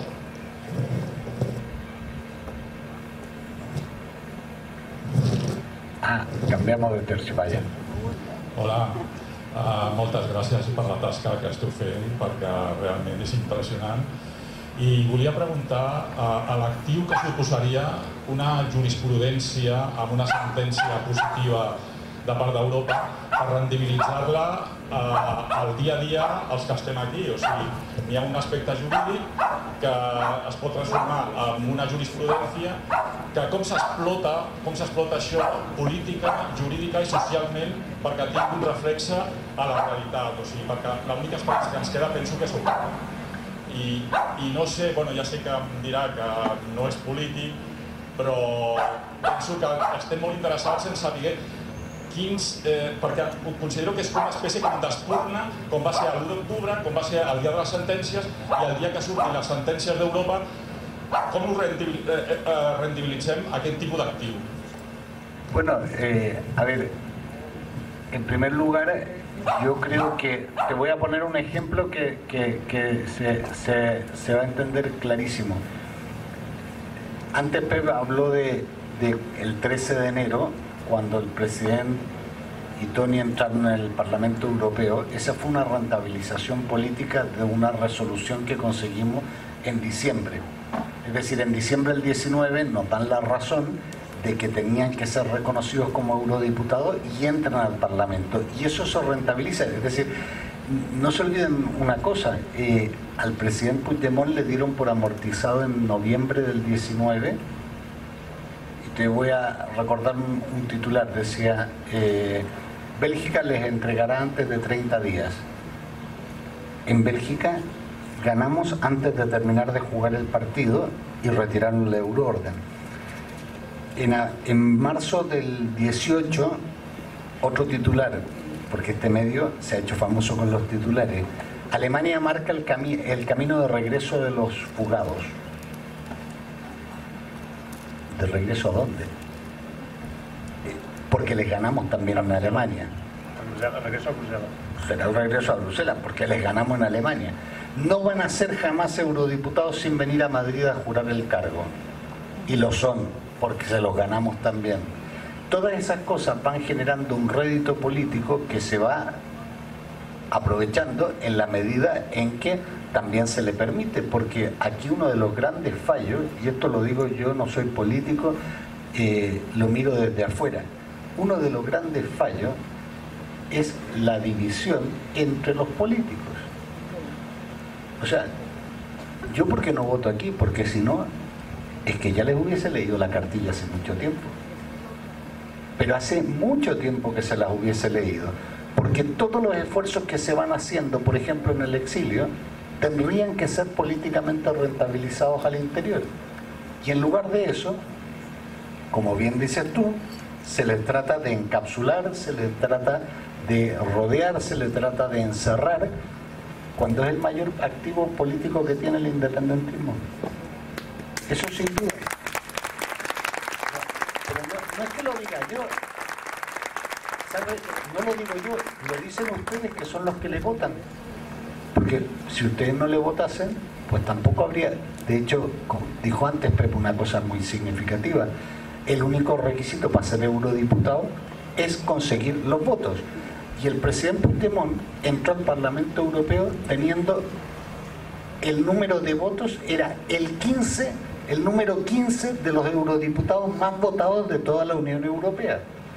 Canviamos de tercio, vaya. Hola, moltes gràcies per la tasca que esteu fent, perquè realment és impressionant. I volia preguntar a l'actiu que suposaria una jurisprudència amb una sentència positiva de part d'Europa per rendibilitzar-la al dia a dia als que estem aquí. O sigui, hi ha un aspecte jurídic que es pot transformar en una jurisprudència que com s'explota això política, jurídica i socialment perquè tingui un reflexe a la realitat. O sigui, perquè l'única experiència que ens queda penso que és Europa. I no sé, bueno, ja sé que em dirà que no és polític, però penso que estem molt interessats en saber perquè considero que és una espècie d'espurna, com va ser l'1 d'octubre, com va ser el dia de les sentències, i el dia que surtin les sentències d'Europa, com ho rendibilitzem aquest tipus d'actiu? Bueno, a ver, en primer lugar, yo creo que te voy a poner un ejemplo que se va a entender clarísimo. Antes Pep habló de el 13 de enero, cuando el presidente y Tony entraron en el Parlamento Europeo. Esa fue una rentabilización política de una resolución que conseguimos en diciembre. Es decir, en diciembre del 19 nos dan la razón de que tenían que ser reconocidos como eurodiputados y entran al Parlamento. Y eso se rentabiliza. Es decir, no se olviden una cosa, al presidente Puigdemont le dieron por amortizado en noviembre del 19. Y te voy a recordar un titular, decía, Bélgica les entregará antes de 30 días. En Bélgica ganamos antes de terminar de jugar el partido y retiraron el euroorden. En marzo del 18, otro titular, porque este medio se ha hecho famoso con los titulares, Alemania marca el camino de regreso de los fugados. ¿De regreso a dónde? Porque les ganamos también en Alemania. El regreso a Bruselas. Será el regreso a Bruselas, porque les ganamos en Alemania. No van a ser jamás eurodiputados sin venir a Madrid a jurar el cargo. Y lo son, porque se los ganamos también. Todas esas cosas van generando un rédito político que se va aprovechando en la medida en que también se le permite, porque aquí uno de los grandes fallos, y esto lo digo yo, no soy político, lo miro desde afuera, uno de los grandes fallos es la división entre los políticos. O sea, ¿yo por qué no voto aquí? Porque si no, es que ya les hubiese leído la cartilla hace mucho tiempo. Pero hace mucho tiempo que se las hubiese leído, porque todos los esfuerzos que se van haciendo, por ejemplo en el exilio, tendrían que ser políticamente rentabilizados al interior. Y en lugar de eso, como bien dices tú, se les trata de encapsular, se les trata de rodear, se les trata de encerrar, cuando es el mayor activo político que tiene el independentismo. Eso sin duda. Pero no es que lo diga yo. No lo digo yo, lo dicen ustedes que son los que le votan. Porque si ustedes no le votasen, pues tampoco habría... De hecho, como dijo antes Pepe una cosa muy significativa, el único requisito para ser eurodiputado es conseguir los votos. Y el presidente Puigdemont entró al Parlamento Europeo teniendo el número de votos, era el número 15 de los eurodiputados más votados de toda la Unión Europea.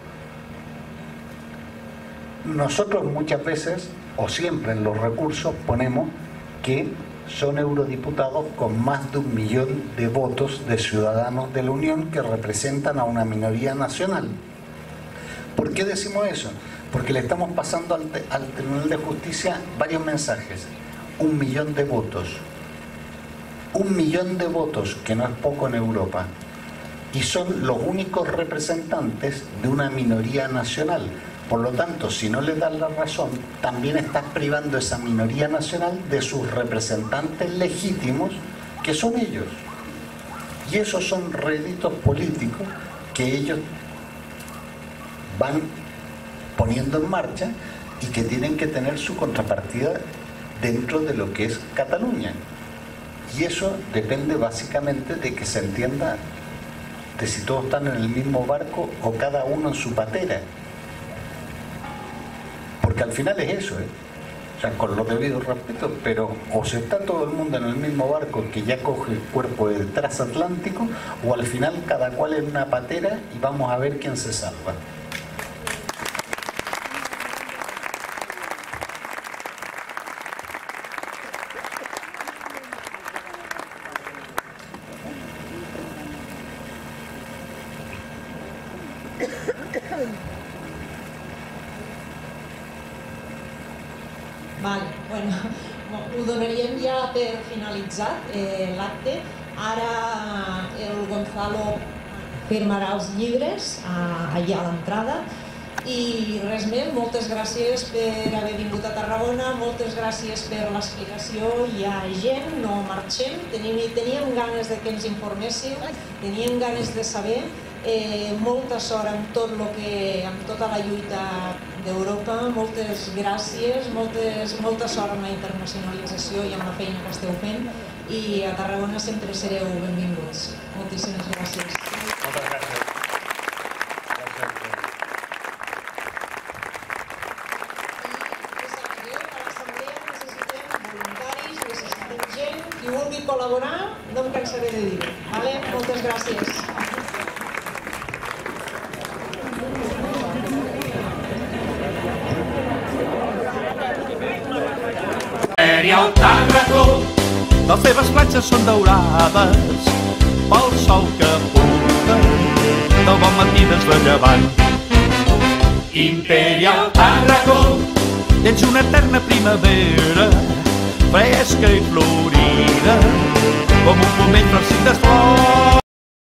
Nosotros muchas veces, o siempre en los recursos, ponemos que son eurodiputados con más de 1 millón de votos de ciudadanos de la Unión que representan a una minoría nacional. ¿Por qué decimos eso? Porque le estamos pasando al Tribunal de Justicia varios mensajes. 1 millón de votos. 1 millón de votos, que no es poco en Europa. Y son los únicos representantes de una minoría nacional. Por lo tanto, si no le das la razón, también estás privando a esa minoría nacional de sus representantes legítimos, que son ellos. Y esos son réditos políticos que ellos van poniendo en marcha y que tienen que tener su contrapartida dentro de lo que es Cataluña. Y eso depende básicamente de que se entienda de si todos están en el mismo barco o cada uno en su patera. Porque al final es eso, o sea, con los debidos respetos, pero o se está todo el mundo en el mismo barco que ya coge el cuerpo del transatlántico, o al final cada cual en una patera y vamos a ver quién se salva. Vale, bueno, ho donaríem ja per finalitzat, l'acte. Ara el Gonzalo firmarà els llibres allà a l'entrada i res més, moltes gràcies per haver vingut a Tarragona, moltes gràcies per l'explicació. Hi ha gent, no marxem, teníem ganes de que ens informéssiu, teníem ganes de saber. Molta sort amb tota la lluita d'Europa, moltes gràcies, molta sort amb la internacionalització i amb la feina que esteu fent, i a Tarragona sempre sereu benvinguts. Moltíssimes gràcies. Moltes gràcies. Necessitem gent, qui vulgui col·laborar, no em cansaré de dir-ho. Moltes gràcies. Al Tàrraco, les seves platges són daurades pel sol que porta del bon matí des de llevant. Imperial Tàrraco, ets una eterna primavera, fresca i florida,